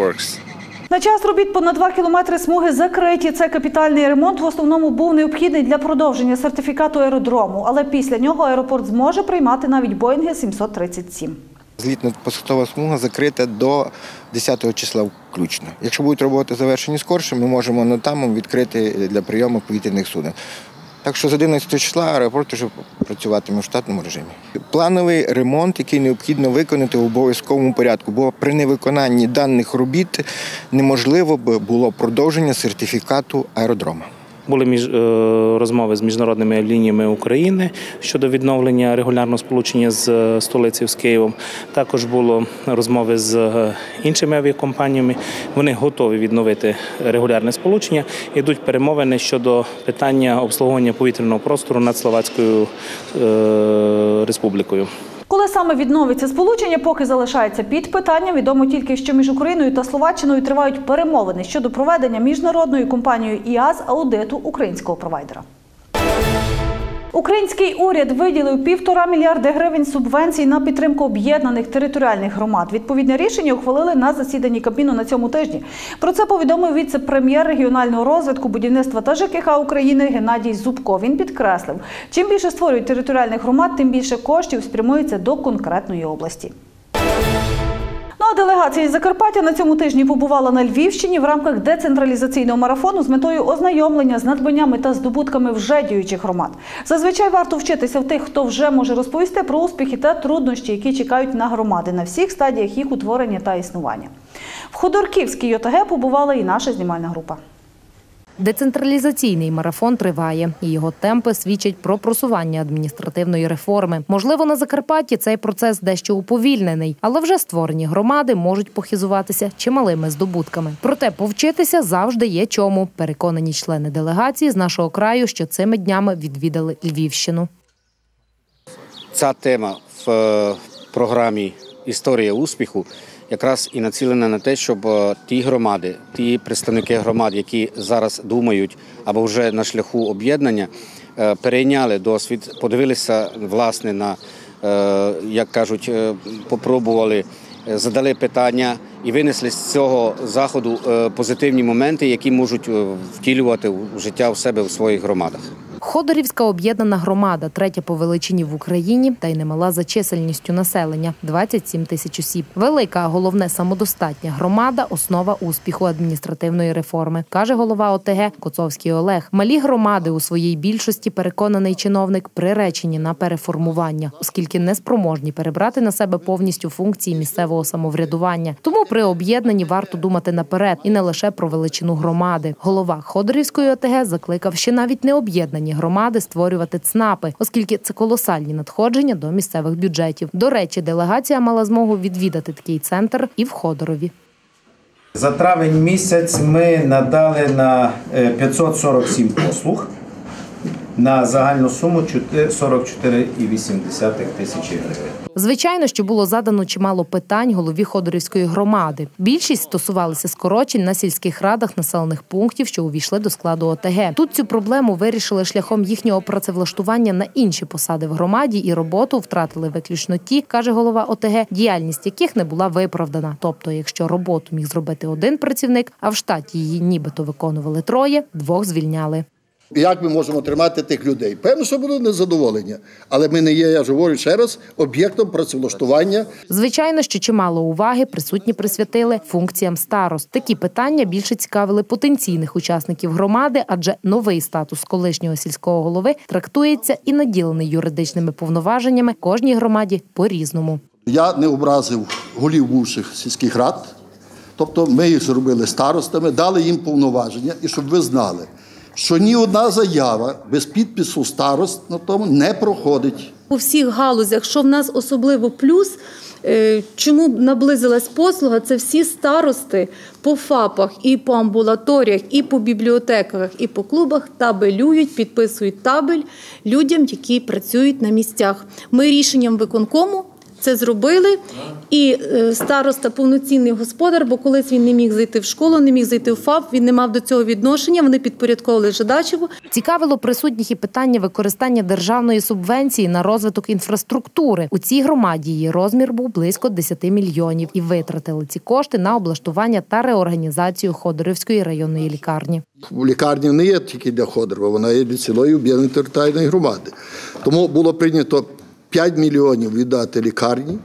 На час робіт понад 2 кілометри смуги закриті. Це капітальний ремонт в основному був необхідний для продовження сертифікату аеродрому. Але після нього аеропорт зможе приймати навіть Боїнги 737. Злітно-посадкова смуга закрита до 10 числа включно. Якщо будуть роботи завершені скорше, ми можемо нотамом відкрити для прийому повітряних суден. Так що з 11 числа аеропорт вже працюватиме в штатному режимі. Плановий ремонт, який необхідно виконати в обов'язковому порядку, бо при невиконанні даних робіт неможливо було продовження сертифікату аеродрому. Були розмови з міжнародними лініями України щодо відновлення регулярного сполучення з столицею, з Києвом. Також було розмови з іншими авіакомпаніями. Вони готові відновити регулярне сполучення. Йдуть перемовини щодо питання обслуговування повітряного простору над Словацькою Республікою. Коли саме відновиться сполучення, поки залишається під питанням. Відомо тільки, що між Україною та Словаччиною тривають перемовини щодо проведення міжнародною компанією ІАЗ аудиту українського провайдера. Український уряд виділив 1,5 мільярда гривень субвенцій на підтримку об'єднаних територіальних громад. Відповідне рішення ухвалили на засіданні Кабміну на цьому тижні. Про це повідомив віце-прем'єр регіонального розвитку, будівництва та ЖКХ України Геннадій Зубко. Він підкреслив, чим більше створюють територіальних громад, тим більше коштів спрямується до конкретної області. Ну а делегація із Закарпаття на цьому тижні побувала на Львівщині в рамках децентралізаційного марафону з метою ознайомлення з надбаннями та здобутками вже діючих громад. Зазвичай варто вчитися в тих, хто вже може розповісти про успіхи та труднощі, які чекають на громади на всіх стадіях їх утворення та існування. В Ходорківській ОТГ побувала і наша знімальна група. Децентралізаційний марафон триває, і його темпи свідчать про просування адміністративної реформи. Можливо, на Закарпатті цей процес дещо уповільнений, але вже створені громади можуть похизуватися чималими здобутками. Проте повчитися завжди є чому, переконані члени делегації з нашого краю, що цими днями відвідали Львівщину. Ця тема в програмі «Історія успіху» якраз і націлена на те, щоб ті громади, ті представники громад, які зараз думають або вже на шляху об'єднання, перейняли досвід, подивилися, власне, на, як кажуть, попробували, задали питання і винесли з цього заходу позитивні моменти, які можуть втілювати в життя в себе в своїх громадах. Ходорівська об'єднана громада, третя по величині в Україні та й немала за чисельністю населення – 27 тисяч осіб. Велика, а головне самодостатня громада – основа успіху адміністративної реформи, каже голова ОТГ Коцовський Олег. Малі громади у своїй більшості, переконаний чиновник, приречені на переформування, оскільки не спроможні перебрати на себе повністю функції місцевого самоврядування. Тому при об'єднанні варто думати наперед і не лише про величину громади. Голова Ходорівської ОТГ закликав ще навіть не об'єднані громади створювати ЦНАПи, оскільки це колосальні надходження до місцевих бюджетів. До речі, делегація мала змогу відвідати такий центр і в Ходорові. За травень місяць ми надали на 547 послуг на загальну суму 44,8 тисячі гривень. Звичайно, що було задано чимало питань голові Ходорівської громади. Більшість стосувалися скорочень на сільських радах населених пунктів, що увійшли до складу ОТГ. Тут цю проблему вирішили шляхом їхнього працевлаштування на інші посади в громаді і роботу втратили виключно ті, каже голова ОТГ, діяльність яких не була виправдана. Тобто, якщо роботу міг зробити один працівник, а в штаті її нібито виконували троє, двох звільняли. Як ми можемо тримати тих людей? Певно, що буде незадоволення. Але ми не є, я ж говорю ще раз, об'єктом працевлаштування. Звичайно, що чимало уваги присутні присвятили функціям старост. Такі питання більше цікавили потенційних учасників громади, адже новий статус колишнього сільського голови трактується і наділений юридичними повноваженнями кожній громаді по-різному. Я не образив голів бувших сільських рад, тобто ми їх зробили старостами, дали їм повноваження, і щоб ви знали, що ні одна заява без підпису старост на тому не проходить. У всіх галузях, що в нас особливо плюс, чому наблизилась послуга, це всі старости по ФАПах, і по амбулаторіях, і по бібліотеках, і по клубах табелюють, підписують табель людям, які працюють на місцях. Ми рішенням виконкому це зробили, і староста повноцінний господар, бо колись він не міг зайти в школу, не міг зайти в ФАП, він не мав до цього відношення, вони підпорядковували Жидачеву. Цікавило присутніх і питання використання державної субвенції на розвиток інфраструктури. У цій громаді її розмір був близько 10 мільйонів і витратили ці кошти на облаштування та реорганізацію Ходорівської районної лікарні. Лікарня не є тільки для Ходорова, вона є для цілої об'єднаної територіальної громади. Тому було прийнято 5 мільйонів віддати лікарні,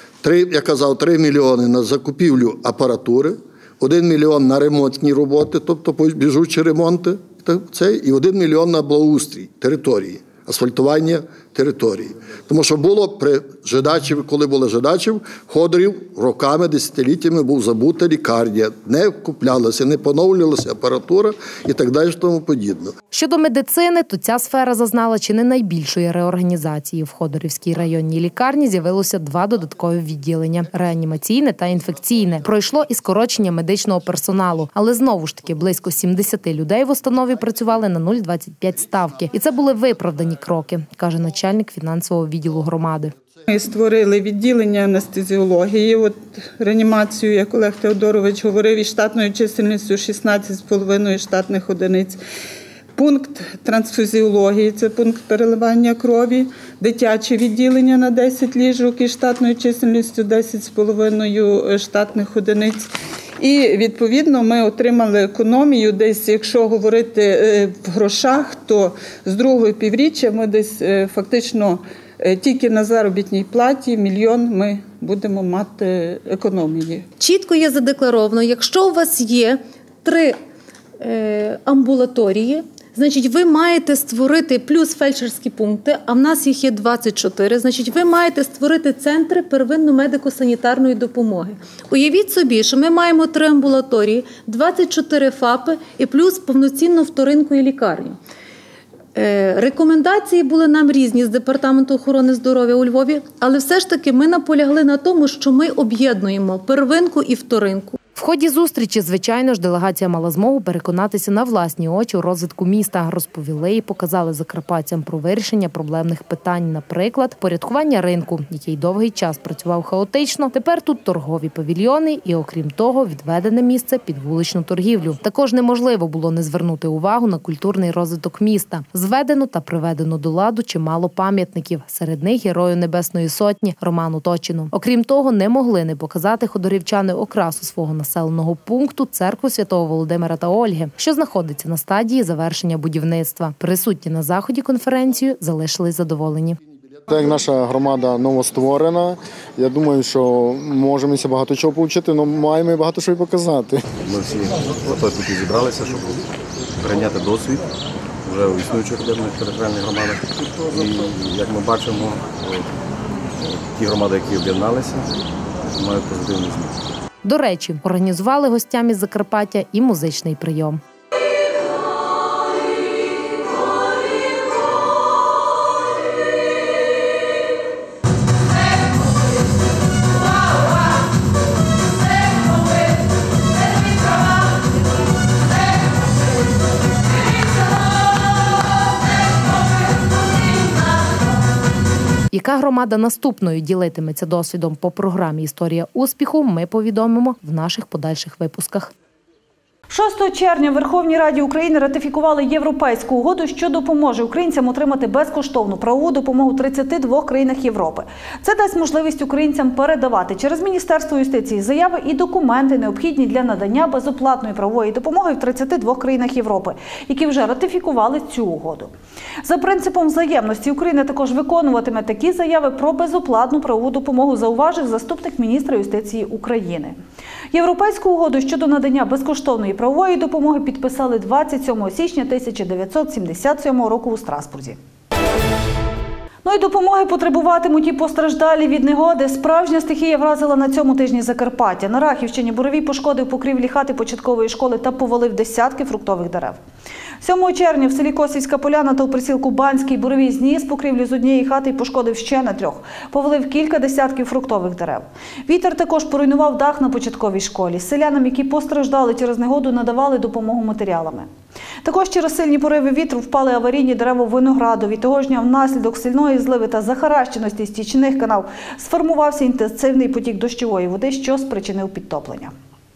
3 мільйони на закупівлю апаратури, 1 мільйон на ремонтні роботи, тобто біжучі ремонти, і 1 мільйон на благоустрій території, асфальтування території. Тому що було при Жидачеві, коли була Жидачев, Ходорів роками, десятиліттями був забута лікарня, не куплялася, не поновлювалася апаратура і так далі, тому подібне. Щодо медицини, то ця сфера зазнала чи не найбільшої реорганізації. В Ходорівській районній лікарні з'явилося 2 додаткові відділення – реанімаційне та інфекційне. Пройшло і скорочення медичного персоналу, але знову ж таки близько 70 людей в установі працювали на 0,25 ставки. І це були виправдані кроки, каже начальник фінансового відділу громади. Ми створили відділення анестезіології, реанімацію, як Олег Теодорович говорив, із штатною чисельністю 16,5 штатних одиниць. Пункт трансфузіології – це пункт переливання крові, дитяче відділення на 10 ліжок із штатною чисельністю 10,5 штатних одиниць. І, відповідно, ми отримали економію десь, якщо говорити в грошах, то з другого півріччя ми десь фактично тільки на заробітній платі 1 мільйон ми будемо мати економії. Чітко є задекларовано, якщо у вас є 3 амбулаторії, значить, ви маєте створити плюс фельдшерські пункти, а в нас їх є 24, значить, ви маєте створити центри первинної медико-санітарної допомоги. Уявіть собі, що ми маємо 3 амбулаторії, 24 ФАПи і плюс повноцінну вторинку і лікарню. Рекомендації були нам різні з Департаменту охорони здоров'я у Львові, але все ж таки ми наполягли на тому, що ми об'єднуємо первинку і вторинку. В ході зустрічі, звичайно ж, делегація мала змогу переконатися на власні очі у розвитку міста. Розповіли і показали закарпатцям про вирішення проблемних питань. Наприклад, порядкування ринку, який довгий час працював хаотично. Тепер тут торгові павільйони і, окрім того, відведене місце під вуличну торгівлю. Також неможливо було не звернути увагу на культурний розвиток міста. Зведено та приведено до ладу чимало пам'ятників. Серед них Герою Небесної Сотні Роману Точину. Окрім того, не могли не показати ходорівчани окрасу свого населеного пункту церкву Святого Володимира та Ольги, що знаходиться на стадії завершення будівництва. Присутні на заході конференцію залишились задоволені. Так як наша громада новостворена, я думаю, що можемо багато чого повчити, але маємо і багато що й показати. Ми всі тут зібралися, щоб прийняти досвід вже у існуючих об'єднаних територіальних громадах. І, як ми бачимо, ті громади, які об'єдналися, мають позитивний зміст. До речі, організували гостям із Закарпаття і музичний прийом. Яка громада наступною ділитиметься досвідом по програмі «Історія успіху», ми повідомимо в наших подальших випусках. 6 червня в Верховній Раді України ратифікували Європейську угоду, що допоможе українцям отримати безкоштовну правову допомогу в 32 країнах Європи. Це дасть можливість українцям передавати через Міністерство юстиції заяви і документи, необхідні для надання безоплатної правової допомоги в 32 країнах Європи, які вже ратифікували цю угоду. За принципом взаємності Україна також виконуватиме такі заяви про безоплатну правову допомогу, зауважив заступник міністра юстиції України. Європейську угоду щодо надання безкоштовної правової допомоги підписали 27 січня 1977 року у Страсбурзі. Ну і допомоги потребуватимуть і постраждалі від негоди. Справжня стихія вразила на цьому тижні Закарпаття. На Рахівщині буревій пошкодив покрівлі хати початкової школи та повалив десятки фруктових дерев. 7 червня в селі Косівська Поляна та у присілку Банський буревій зніс покрівлю з однієї хати і пошкодив ще на 3. Повалив кілька десятків фруктових дерев. Вітер також поруйнував дах на початковій школі. Селянам, які постраждали через негоду, надавали допомогу матеріалами. Також через сильні пориви вітру впали аварійні дерева в Виноградові. Того ж дня внаслідок сильної зливи та захаращеності стічних канав сформувався інтенсивний потік дощової води, що спричинив підтоплення.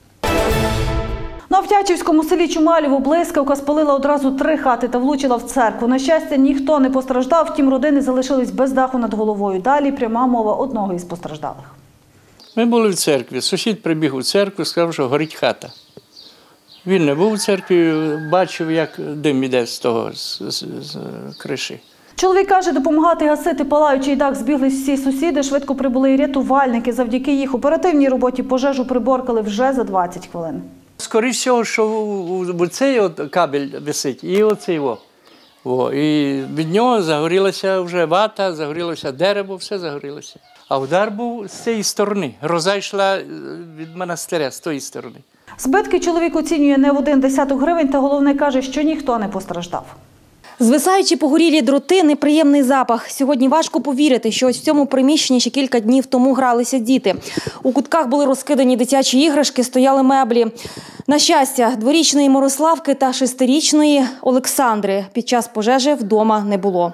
На Овтячівському селі Чумалєво блискавка спалила одразу 3 хати та влучила в церкву. На щастя, ніхто не постраждав, втім родини залишились без даху над головою. Далі пряма мова одного із постраждалих. Ми були в церкві. Сусід прибіг у церкву, сказав, що горить хата. Він не був у церкві, бачив, як дим іде з криші. Чоловік каже, допомагати гасити палаючий дах збіглись всі сусіди, швидко прибули і рятувальники. Завдяки їх оперативній роботі пожежу приборкали вже за 20 хвилин. Скоріше всього, що у цей кабель висить і оцей. І від нього загорілася вже вата, загорілося дерево, все загорілося. А удар був з цієї сторони. Гроза йшла від монастиря, з тої сторони. Збитки чоловік оцінює не в 1 десяток гривень, та головне каже, що ніхто не постраждав. Звисаючі погорілі дроти – неприємний запах. Сьогодні важко повірити, що ось в цьому приміщенні ще кілька днів тому гралися діти. У кутках були розкидані дитячі іграшки, стояли меблі. На щастя, 2-річної Мирославки та 6-річної Олександри під час пожежі вдома не було.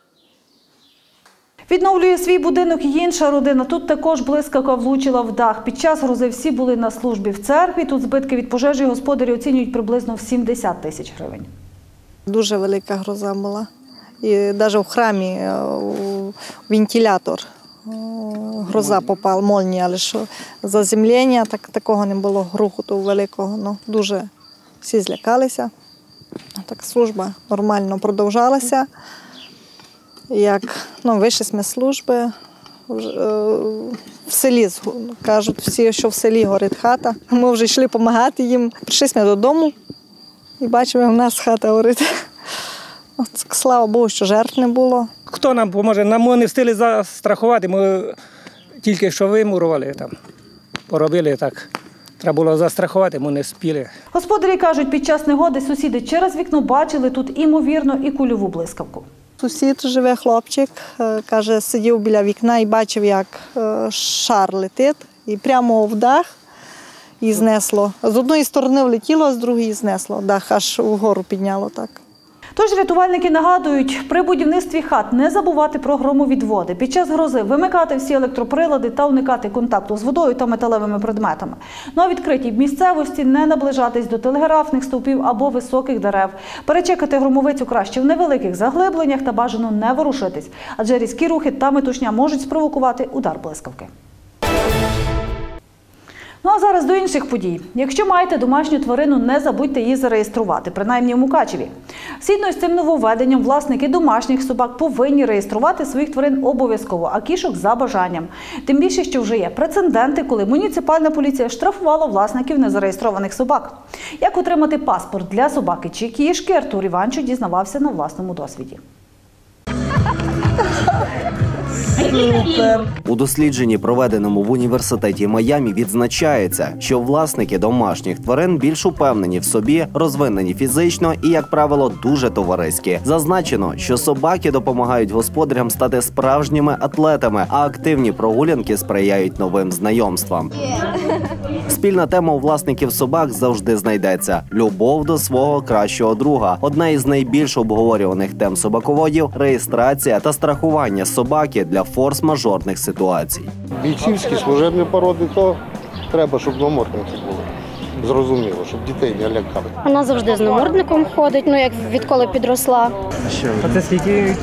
Відновлює свій будинок і інша родина. Тут також блискавка влучила в дах. Під час грози всі були на службі в церкві. Тут збитки від пожежі господарі оцінюють приблизно в 70 тисяч гривень. Дуже велика гроза була. І навіть в храмі вентилятор гроза попала, молнія, але що заземлення, такого не було, грохоту великого. Ну, дуже всі злякалися. Так служба нормально продовжалася. Як вийшли ми з служби, в селі кажуть всі, що в селі горить хата. Ми вже йшли допомагати їм. Прийшли ми додому і бачимо, в нас хата горить. Слава Богу, що жертв не було. Хто нам допоможе? Нам не встигли застрахувати, ми тільки що вимурували, поробили так. Треба було застрахувати, ми не встигли. Господарі кажуть, під час негоди сусіди через вікно бачили тут імовірно і кульову блискавку. Сусід живе хлопчик, каже, сидів біля вікна і бачив, як шар летить, і прямо в дах і знесло. З одної сторони влетіло, а з другої знесло. Дах аж вгору підняло так. Тож рятувальники нагадують, при будівництві хат не забувати про громовідводи. Під час грози вимикати всі електроприлади та уникати контакту з водою та металевими предметами. На відкритій місцевості не наближатись до телеграфних стовпів або високих дерев. Перечекати громовицю краще в невеликих заглибленнях та бажано не ворушитись, адже різкі рухи та метушня можуть спровокувати удар блискавки. Ну а зараз до інших подій. Якщо маєте домашню тварину, не забудьте її зареєструвати, принаймні у Мукачеві. Згідно з цим нововведенням, власники домашніх собак повинні реєструвати своїх тварин обов'язково, а кішок за бажанням. Тим більше, що вже є прецеденти, коли муніципальна поліція штрафувала власників незареєстрованих собак. Як отримати паспорт для собаки чи кішки, Артур Іванчук дізнавався на власному досвіді. У дослідженні, проведеному в університеті Майамі, відзначається, що власники домашніх тварин більш упевнені в собі, розвинені фізично і, як правило, дуже товариські. Зазначено, що собаки допомагають господарям стати справжніми атлетами, а активні прогулянки сприяють новим знайомствам. Спільна тема у власників собак завжди знайдеться – любов до свого кращого друга. Одна із найбільш обговорюваних тем собаководів – реєстрація та страхування собаки для форс-мажорних ситуацій. Бійцівські служебні породи, то треба, щоб намордники були. Зрозуміло, щоб дітей не лякали. Вона завжди з намордником ходить, як відколи підросла. А це скільки?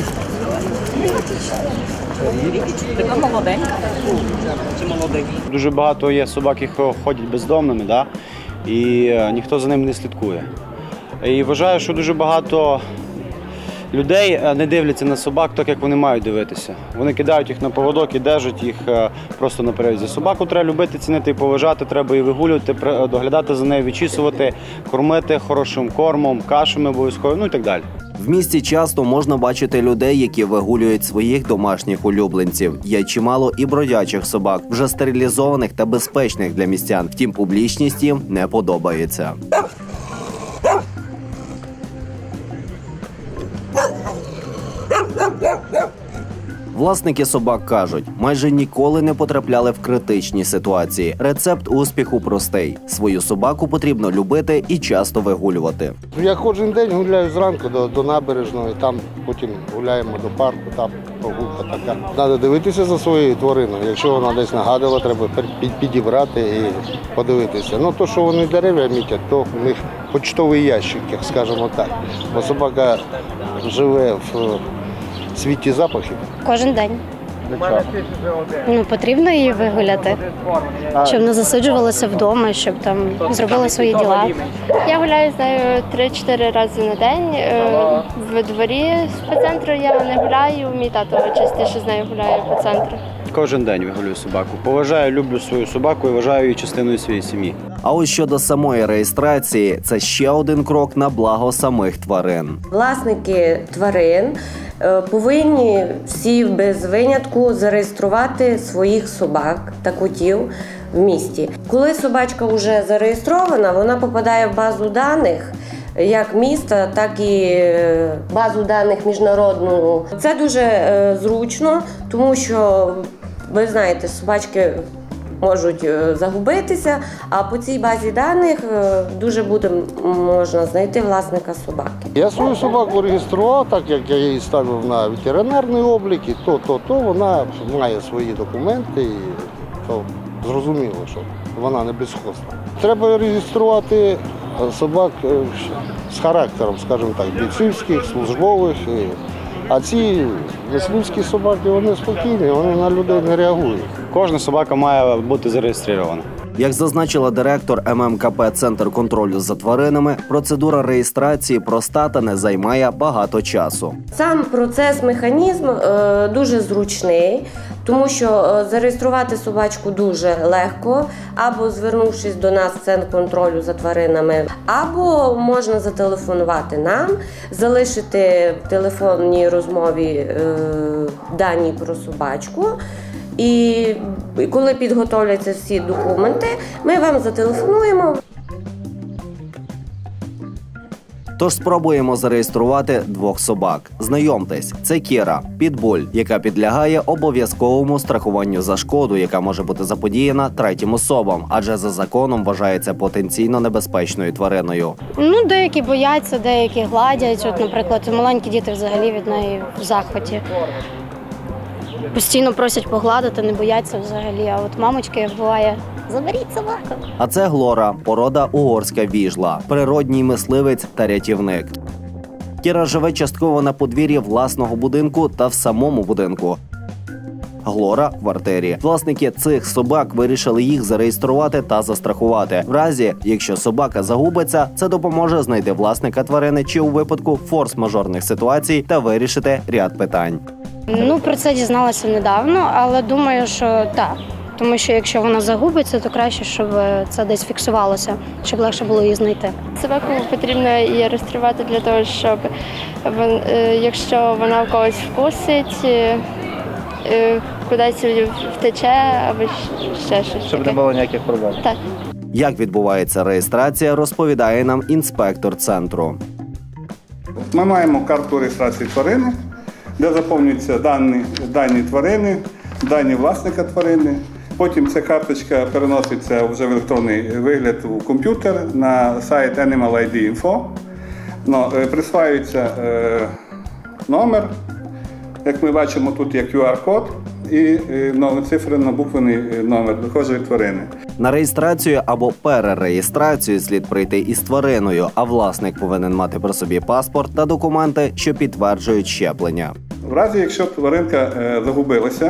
Така молоденька. Дуже багато є собак, які ходять бездомними, і ніхто за ними не слідкує. І вважаю, що дуже багато людей не дивляться на собак так, як вони мають дивитися. Вони кидають їх на поводок і держать їх просто на перевізі. Собаку треба любити, цінити і поважати, треба її вигулювати, доглядати за нею, відчісувати, кормити хорошим кормом, кашами обов'язково, ну і так далі. В місті часто можна бачити людей, які вигулюють своїх домашніх улюбленців. Є чимало і бродячих собак, вже стерилізованих та безпечних для містян. Втім, публічність їм не подобається. Власники собак кажуть, майже ніколи не потрапляли в критичні ситуації. Рецепт успіху простий. Свою собаку потрібно любити і часто вигулювати. Я кожен день гуляю зранку до набережної, там потім гуляємо до парку, там прогулка така. Треба дивитися за своєю твариною. Якщо вона десь нагадала, треба підібрати і подивитися. Ну, то, що вони дерева мітять, то в них почтовий ящик, як скажемо так. Бо собака живе в світі запахів. Кожен день. Ну, потрібно її вигуляти, щоб не засиджувалася вдома, щоб там зробила свої діла. Я гуляю з нею 3-4 рази на день. В дворі по центру я не гуляю, мій тато частіше з нею гуляє по центру. Кожен день вигулюю собаку. Поважаю, люблю свою собаку і вважаю її частиною своєї сім'ї. А ось щодо самої реєстрації, це ще один крок на благо самих тварин. Власники тварин повинні всі без винятку зареєструвати своїх собак та котів в місті. Коли собачка вже зареєстрована, вона попадає в базу даних як міста, так і базу даних міжнародну. Це дуже зручно, тому що, ви знаєте, собачки можуть загубитися, а по цій базі даних дуже буде можна знайти власника собаки. Я свою собаку реєстрував, так як я її ставив на ветеринарний облік, і то вона має свої документи, і то зрозуміло, що вона не безхозна. Треба реєструвати собак з характером, скажімо так, бійцівських, службових. А ці мисливські собаки, вони спокійні, вони на людей не реагують. Кожна собака має бути зареєстрована. Як зазначила директор ММКП «Центр контролю за тваринами», процедура реєстрації проста та не займає багато часу. Сам процес, механізм дуже зручний, тому що зареєструвати собачку дуже легко, або звернувшись до нас в Центр контролю за тваринами, або можна зателефонувати нам, залишити в телефонній розмові дані про собачку. І коли підготовляться всі документи, ми вам зателефонуємо. Тож спробуємо зареєструвати двох собак. Знайомтесь, це Кіра, підбуль, яка підлягає обов'язковому страхуванню за шкоду, яка може бути заподіяна третім особам, адже за законом вважається потенційно небезпечною твариною. Ну, деякі бояться, деякі гладять. От, наприклад, маленькі діти взагалі від неї в захваті. Постійно просять погладити, не бояться взагалі. А от мамочки буває: заберіть собаку. А це Глора, порода угорська віжла, природній мисливець та рятівник. Кіра живе частково на подвір'ї власного будинку та в самому будинку. Глора в квартирі. Власники цих собак вирішили їх зареєструвати та застрахувати. В разі, якщо собака загубиться, це допоможе знайти власника тварини чи у випадку форс-мажорних ситуацій та вирішити ряд питань. Ну, про це дізналася недавно, але думаю, що так. Тому що якщо вона загубиться, то краще, щоб це десь фіксувалося, щоб легше було її знайти. Собаку потрібно її реєструвати для того, щоб якщо вона в когось вкусить, кудись втече або ще щось. Щоб не було ніяких проблем. Так. Як відбувається реєстрація, розповідає нам інспектор центру. Ми маємо карту реєстрації тварини, де заповнюються дані тварини, дані власника тварини. Потім ця карточка переноситься вже в електронний вигляд у комп'ютер на сайт Animal ID Info. Присваюється номер. Як ми бачимо, тут є QR-код і цифрено-буквений номер кожної тварини. На реєстрацію або перереєстрацію слід прийти із твариною, а власник повинен мати при собі паспорт та документи, що підтверджують щеплення. В разі, якщо тваринка загубилася,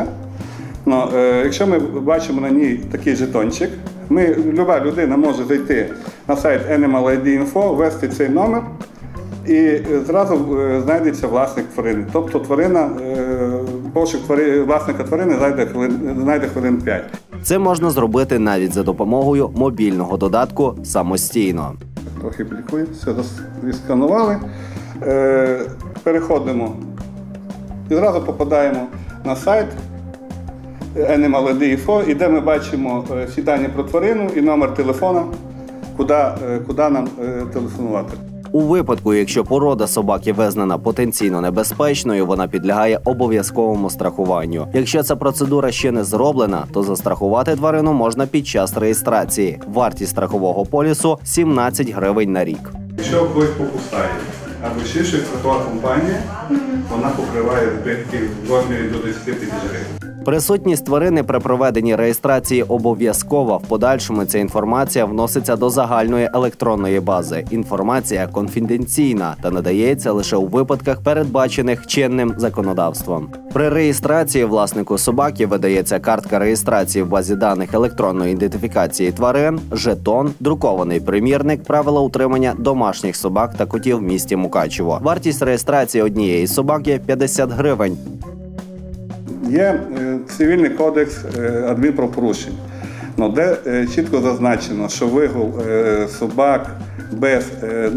якщо ми бачимо на ній такий жетончик, люба людина може зайти на сайт Animal ID Info, ввести цей номер і зразу знайдеться власник тварини. Тобто пошук власника тварини знайде хвилин 5. Це можна зробити навіть за допомогою мобільного додатку самостійно. Трохи блікує, все відсканували. Переходимо і зразу попадаємо на сайт Animal.info, і де ми бачимо всі дані про тварину і номер телефона, куди нам телефонувати. У випадку, якщо порода собаки визнана потенційно небезпечною, вона підлягає обов'язковому страхуванню. Якщо ця процедура ще не зроблена, то застрахувати тварину можна під час реєстрації. Вартість страхового полісу – 17 гривень на рік. Якщо когось покусає або ще щось, страхова компанія, вона покриває збитки в розмірі до 10 тисяч гривень. Присутність тварини при проведенні реєстрації обов'язкова. В подальшому ця інформація вноситься до загальної електронної бази. Інформація конфіденційна та надається лише у випадках, передбачених чинним законодавством. При реєстрації власнику собаки видається картка реєстрації в базі даних електронної ідентифікації тварин, жетон, друкований примірник, правила утримання домашніх собак та котів в місті Мукачево. Вартість реєстрації однієї собаки – 50 гривень. Є цивільний кодекс адмінправопорушень, де чітко зазначено, що вигул собак без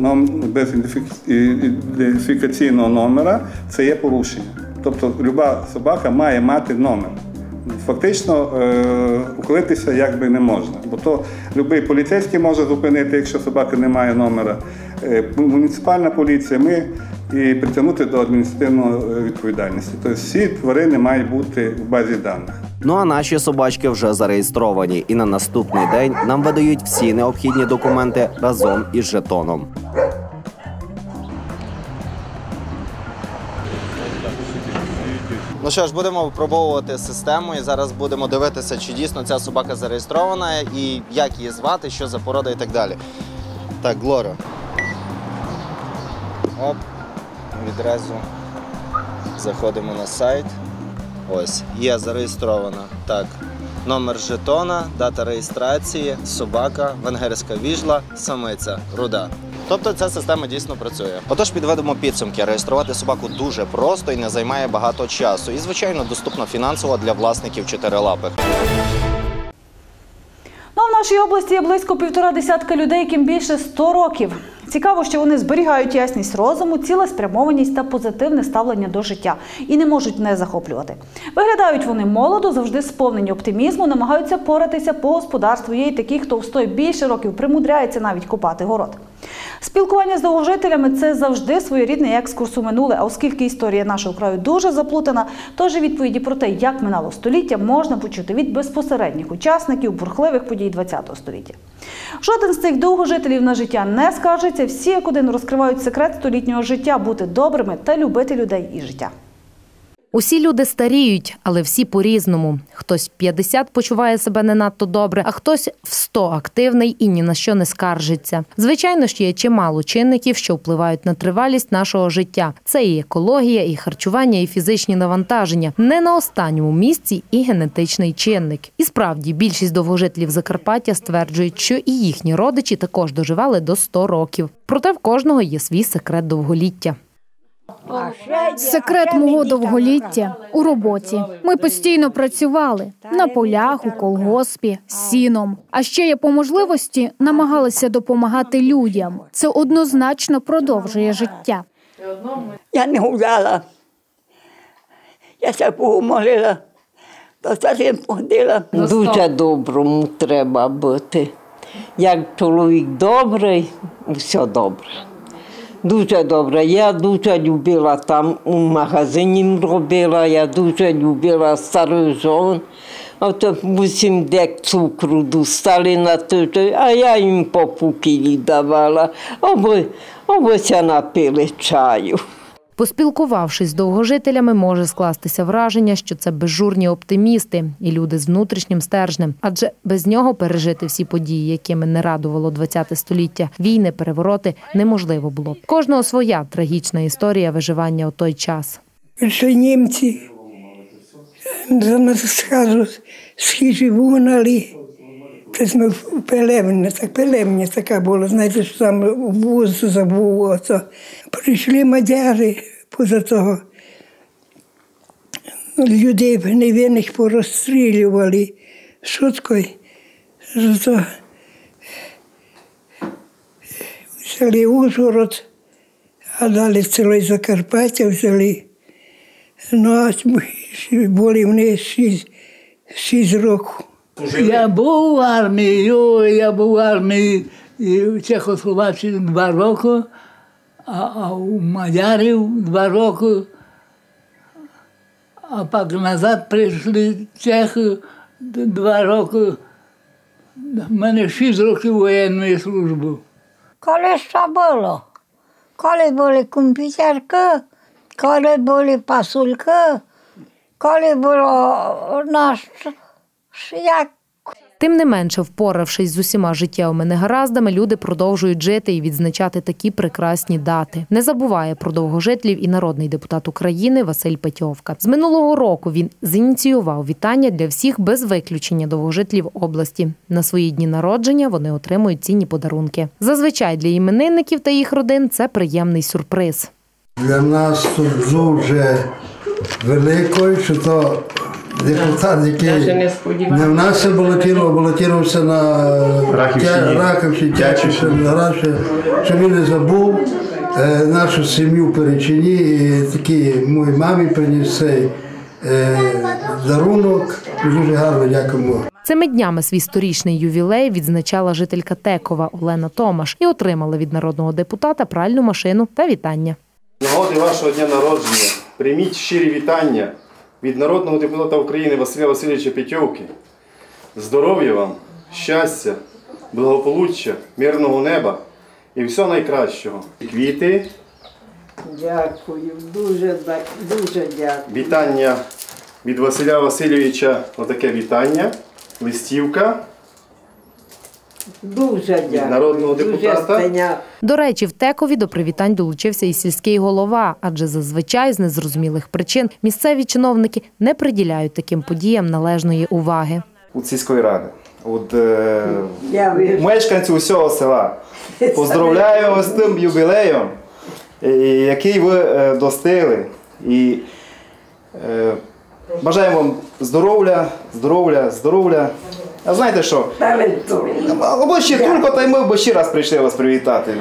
ідентифікаційного номера – це є порушення. Тобто люба собака має мати номер. Фактично ухилитися якби не можна, бо то будь-який поліцейський може зупинити, якщо собака не має номера. Муніципальна поліція, ми і притягнути до адміністративної відповідальності. Тобто всі тварини мають бути в базі даних. Ну а наші собачки вже зареєстровані, і на наступний день нам видають всі необхідні документи разом із жетоном. Ну що ж, будемо випробовувати систему і зараз будемо дивитися, чи дійсно ця собака зареєстрована і як її звати, що за порода і так далі. Так, Глоро. Оп, відразу заходимо на сайт. Ось, є зареєстрована. Так, номер жетона, дата реєстрації, собака, венгерська віжла, самиця, руда. Тобто ця система дійсно працює. Отож, підведемо підсумки. Реєструвати собаку дуже просто і не займає багато часу. І, звичайно, доступно фінансово для власників чотирилапих. Ну, в нашій області є близько 1,5 десятка людей, яким більше 100 років. Цікаво, що вони зберігають ясність розуму, цілеспрямованість та позитивне ставлення до життя і не можуть не захоплювати. Виглядають вони молодо, завжди сповнені оптимізму, намагаються поратися по господарству. Є й такі, хто в 100 і більше років примудряється навіть копати город. Спілкування з довгожителями – це завжди своєрідний екскурс у минуле, а оскільки історія нашого краю дуже заплутана, тож і відповіді про те, як минало століття, можна почути від безпосередніх учасників бурхливих подій ХХ століття. Жоден з цих довгожителів на життя не скаржиться, всі як один розкривають секрет столітнього життя – бути добрими та любити людей і життя. Усі люди старіють, але всі по-різному. Хтось 50 почуває себе не надто добре, а хтось в 100 активний і ні на що не скаржиться. Звичайно ж, є чимало чинників, що впливають на тривалість нашого життя. Це і екологія, і харчування, і фізичні навантаження. Не на останньому місці і генетичний чинник. І справді, більшість довгожителів Закарпаття стверджують, що і їхні родичі також доживали до 100 років. Проте в кожного є свій секрет довголіття. Секрет мого довголіття – у роботі. Ми постійно працювали на полях, у колгоспі, з сіном. А ще я по можливості намагалася допомагати людям. Це однозначно продовжує життя. Я не гуляла. Я себе помолила. До царин походила. Дуже доброму треба бути. Як чоловік добрий, все добре. Дуже добре. Я дуже любила там у магазині робила, я дуже любила старих жон. Ото 8 дек цукру достали на той, а я їм по пукілі давала, або напили чаю. Поспілкувавшись з довгожителями, може скластися враження, що це безжурні оптимісти і люди з внутрішнім стержнем. Адже без нього пережити всі події, якими не радувало ХХ століття, війни, перевороти, неможливо було. Кожного своя трагічна історія виживання у той час. Що німці за нас скажуть, скільки вигнали, Щось ми в пелемні така була, знаєте, що там вуз забув. Оце. Прийшли мадяри поза того. Людей невинних порозстрілювали шуткою. Зато взяли Ужгород, а далі ціле Закарпаття взяли. Ну, а були вони 6 років. Я був в армії в Чехословаччині 2 роки, а у Мадярів 2 роки. А пак назад прийшли Чехи 2 роки. У мене 6 років воєнної служби. Коли що було? Коли були комп'ютерки, коли були пасульки, коли було наш як. Тим не менше, впоравшись з усіма життєвими негараздами, люди продовжують жити і відзначати такі прекрасні дати. Не забуває про довгожителів і народний депутат України Василь Петьовка. З минулого року він зініціював вітання для всіх без виключення довгожителів області. На свої дні народження вони отримують цінні подарунки. Зазвичай для іменинників та їх родин це приємний сюрприз. Для нас тут дуже велико, що то депутат, який не в нас балотувався на Рахівщині, що він не забув нашу сім'ю в Перечині. І такі моїй мамі приніс цей дарунок. Дуже гарно дякуємо. Цими днями свій сторічний ювілей відзначала жителька Текова Олена Томаш і отримала від народного депутата пральну машину та вітання. З нагоди вашого дня народження прийміть щирі вітання від народного депутата України Василя Васильовича Петьовки. Здоров'я вам, щастя, благополуччя, мирного неба і всього найкращого. Квіти. Дякую, дуже дякую. Вітання від Василя Васильовича, отаке вітання, листівка. Дуже дякую. Від народного депутата. До речі, в Текові до привітань долучився і сільський голова, адже зазвичай з незрозумілих причин місцеві чиновники не приділяють таким подіям належної уваги. Від сільської ради, від мешканців усього села. Поздравляю вас з тим ювілеєм, який ви достигли. І бажаємо вам здоров'я. А знаєте що? Або ще тільки, та й ми б ще раз прийшли вас привітати.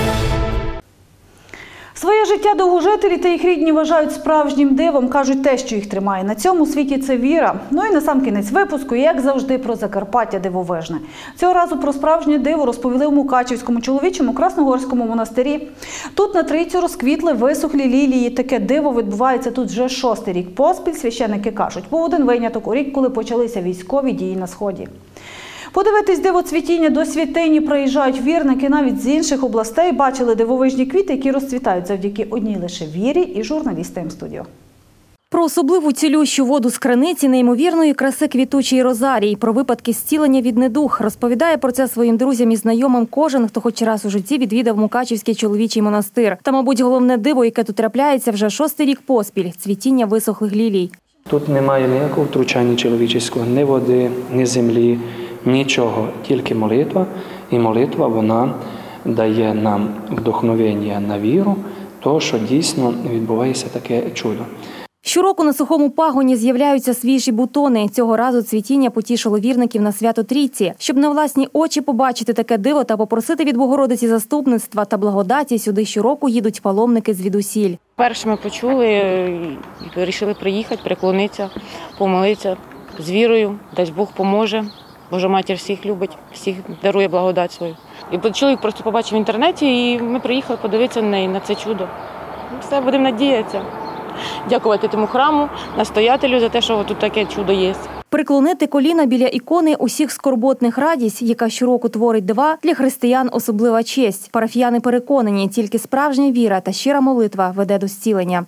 Своє життя довгожителі та їх рідні вважають справжнім дивом, кажуть те, що їх тримає на цьому світі – це віра. Ну і насамкінець випуску, як завжди, про Закарпаття дивовижне. Цього разу про справжнє диво розповіли в Мукачівському чоловічому Красногорському монастирі. Тут на Трійцю розквітли висохлі лілії. Таке диво відбувається тут вже 6-й рік поспіль. Священники кажуть, був один виняток у рік, коли почалися військові дії на Сході. Подивитись дивоцвітіння до святині приїжджають вірники навіть з інших областей. Бачили дивовижні квіти, які розцвітають завдяки одній лише вірі, і журналісти М-студіо. Про особливу цілющу воду з криниці, неймовірної краси квітучий розарій, про випадки зцілення від недуг. Розповідає про це своїм друзям і знайомим кожен, хто хоч раз у житті відвідав Мукачівський чоловічий монастир. Та, мабуть, головне диво, яке тут трапляється вже 6-й рік поспіль – цвітіння висохлих лілій. Тут немає ніякого втручання чоловічого, ні води, ні землі, нічого, тільки молитва. І молитва, вона дає нам вдохновення на віру, то, що дійсно відбувається таке чудо. Щороку на сухому пагоні з'являються свіжі бутони. Цього разу цвітіння потішило вірників на свято Трійці. Щоб на власні очі побачити таке диво та попросити від Богородиці заступництва та благодаті, сюди щороку їдуть паломники звідусіль. Перше ми почули, вирішили приїхати, приклонитися, помолитися з вірою, дасть Бог поможе. Божа Матір всіх любить, всіх дарує благодать свою. І чоловік просто побачив в інтернеті, і ми приїхали подивитися на неї, на це чудо. Все, будемо надіятися. Дякувати тому храму, настоятелю за те, що тут таке чудо є. Приклонити коліна біля ікони усіх скорботних радість, яка щороку творить дива, для християн особлива честь. Парафіяни переконані, тільки справжня віра та щира молитва веде до зцілення.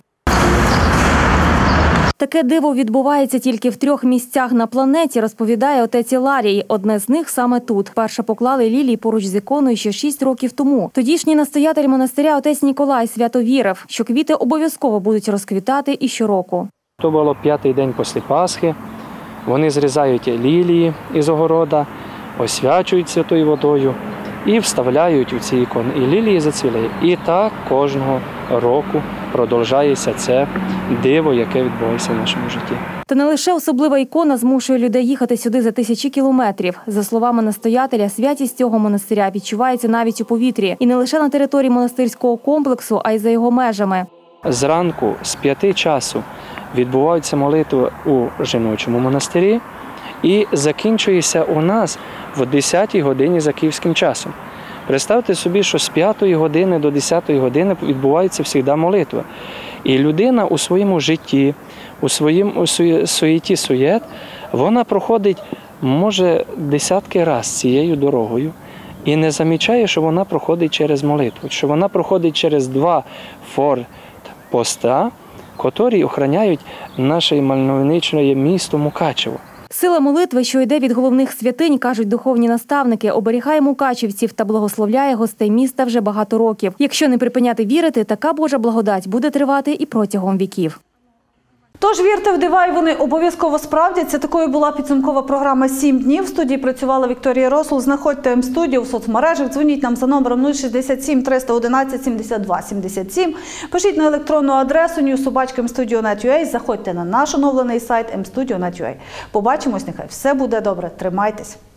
Таке диво відбувається тільки в 3 місцях на планеті, розповідає отець Іларій. Одне з них саме тут. Перше поклали лілії поруч з іконою ще 6 років тому. Тодішній настоятель монастиря отець Ніколай свято вірив, що квіти обов'язково будуть розквітати і щороку. То було 5-й день після Пасхи. Вони зрізають лілії із огорода освячуються тою водою і вставляють у ці ікони. І лілії зацвіли. І так кожного року продовжується це диво, яке відбувається в нашому житті. Та не лише особлива ікона змушує людей їхати сюди за тисячі кілометрів. За словами настоятеля, святість цього монастиря відчувається навіть у повітрі. І не лише на території монастирського комплексу, а й за його межами. Зранку з 5 часу відбуваються молитви у жіночому монастирі і закінчується у нас в 10 годині за київським часом. Представте собі, що з 5 години до 10 години відбувається завжди молитва. І людина у своєму житті, у своєму суєті-суєт, вона проходить, може, десятки разів цією дорогою і не замічає, що вона проходить через молитву, що вона проходить через 2 форпоста, які охороняють наше мальовничне місто Мукачево. Сила молитви, що йде від головних святинь, кажуть духовні наставники, оберігає мукачівців та благословляє гостей міста вже багато років. Якщо не припиняти вірити, така Божа благодать буде тривати і протягом віків. Тож вірте в дива, і вони обов'язково справдяться. Такою була підсумкова програма «7 днів». В студії працювала Вікторія Росул. Знаходьте М-студію в соцмережах, дзвоніть нам за номером 067 311 72 77. Пишіть на електронну адресу news@mstudio.net.ua. Заходьте на наш оновлений сайт mstudio.net.ua. Побачимось, нехай все буде добре. Тримайтесь.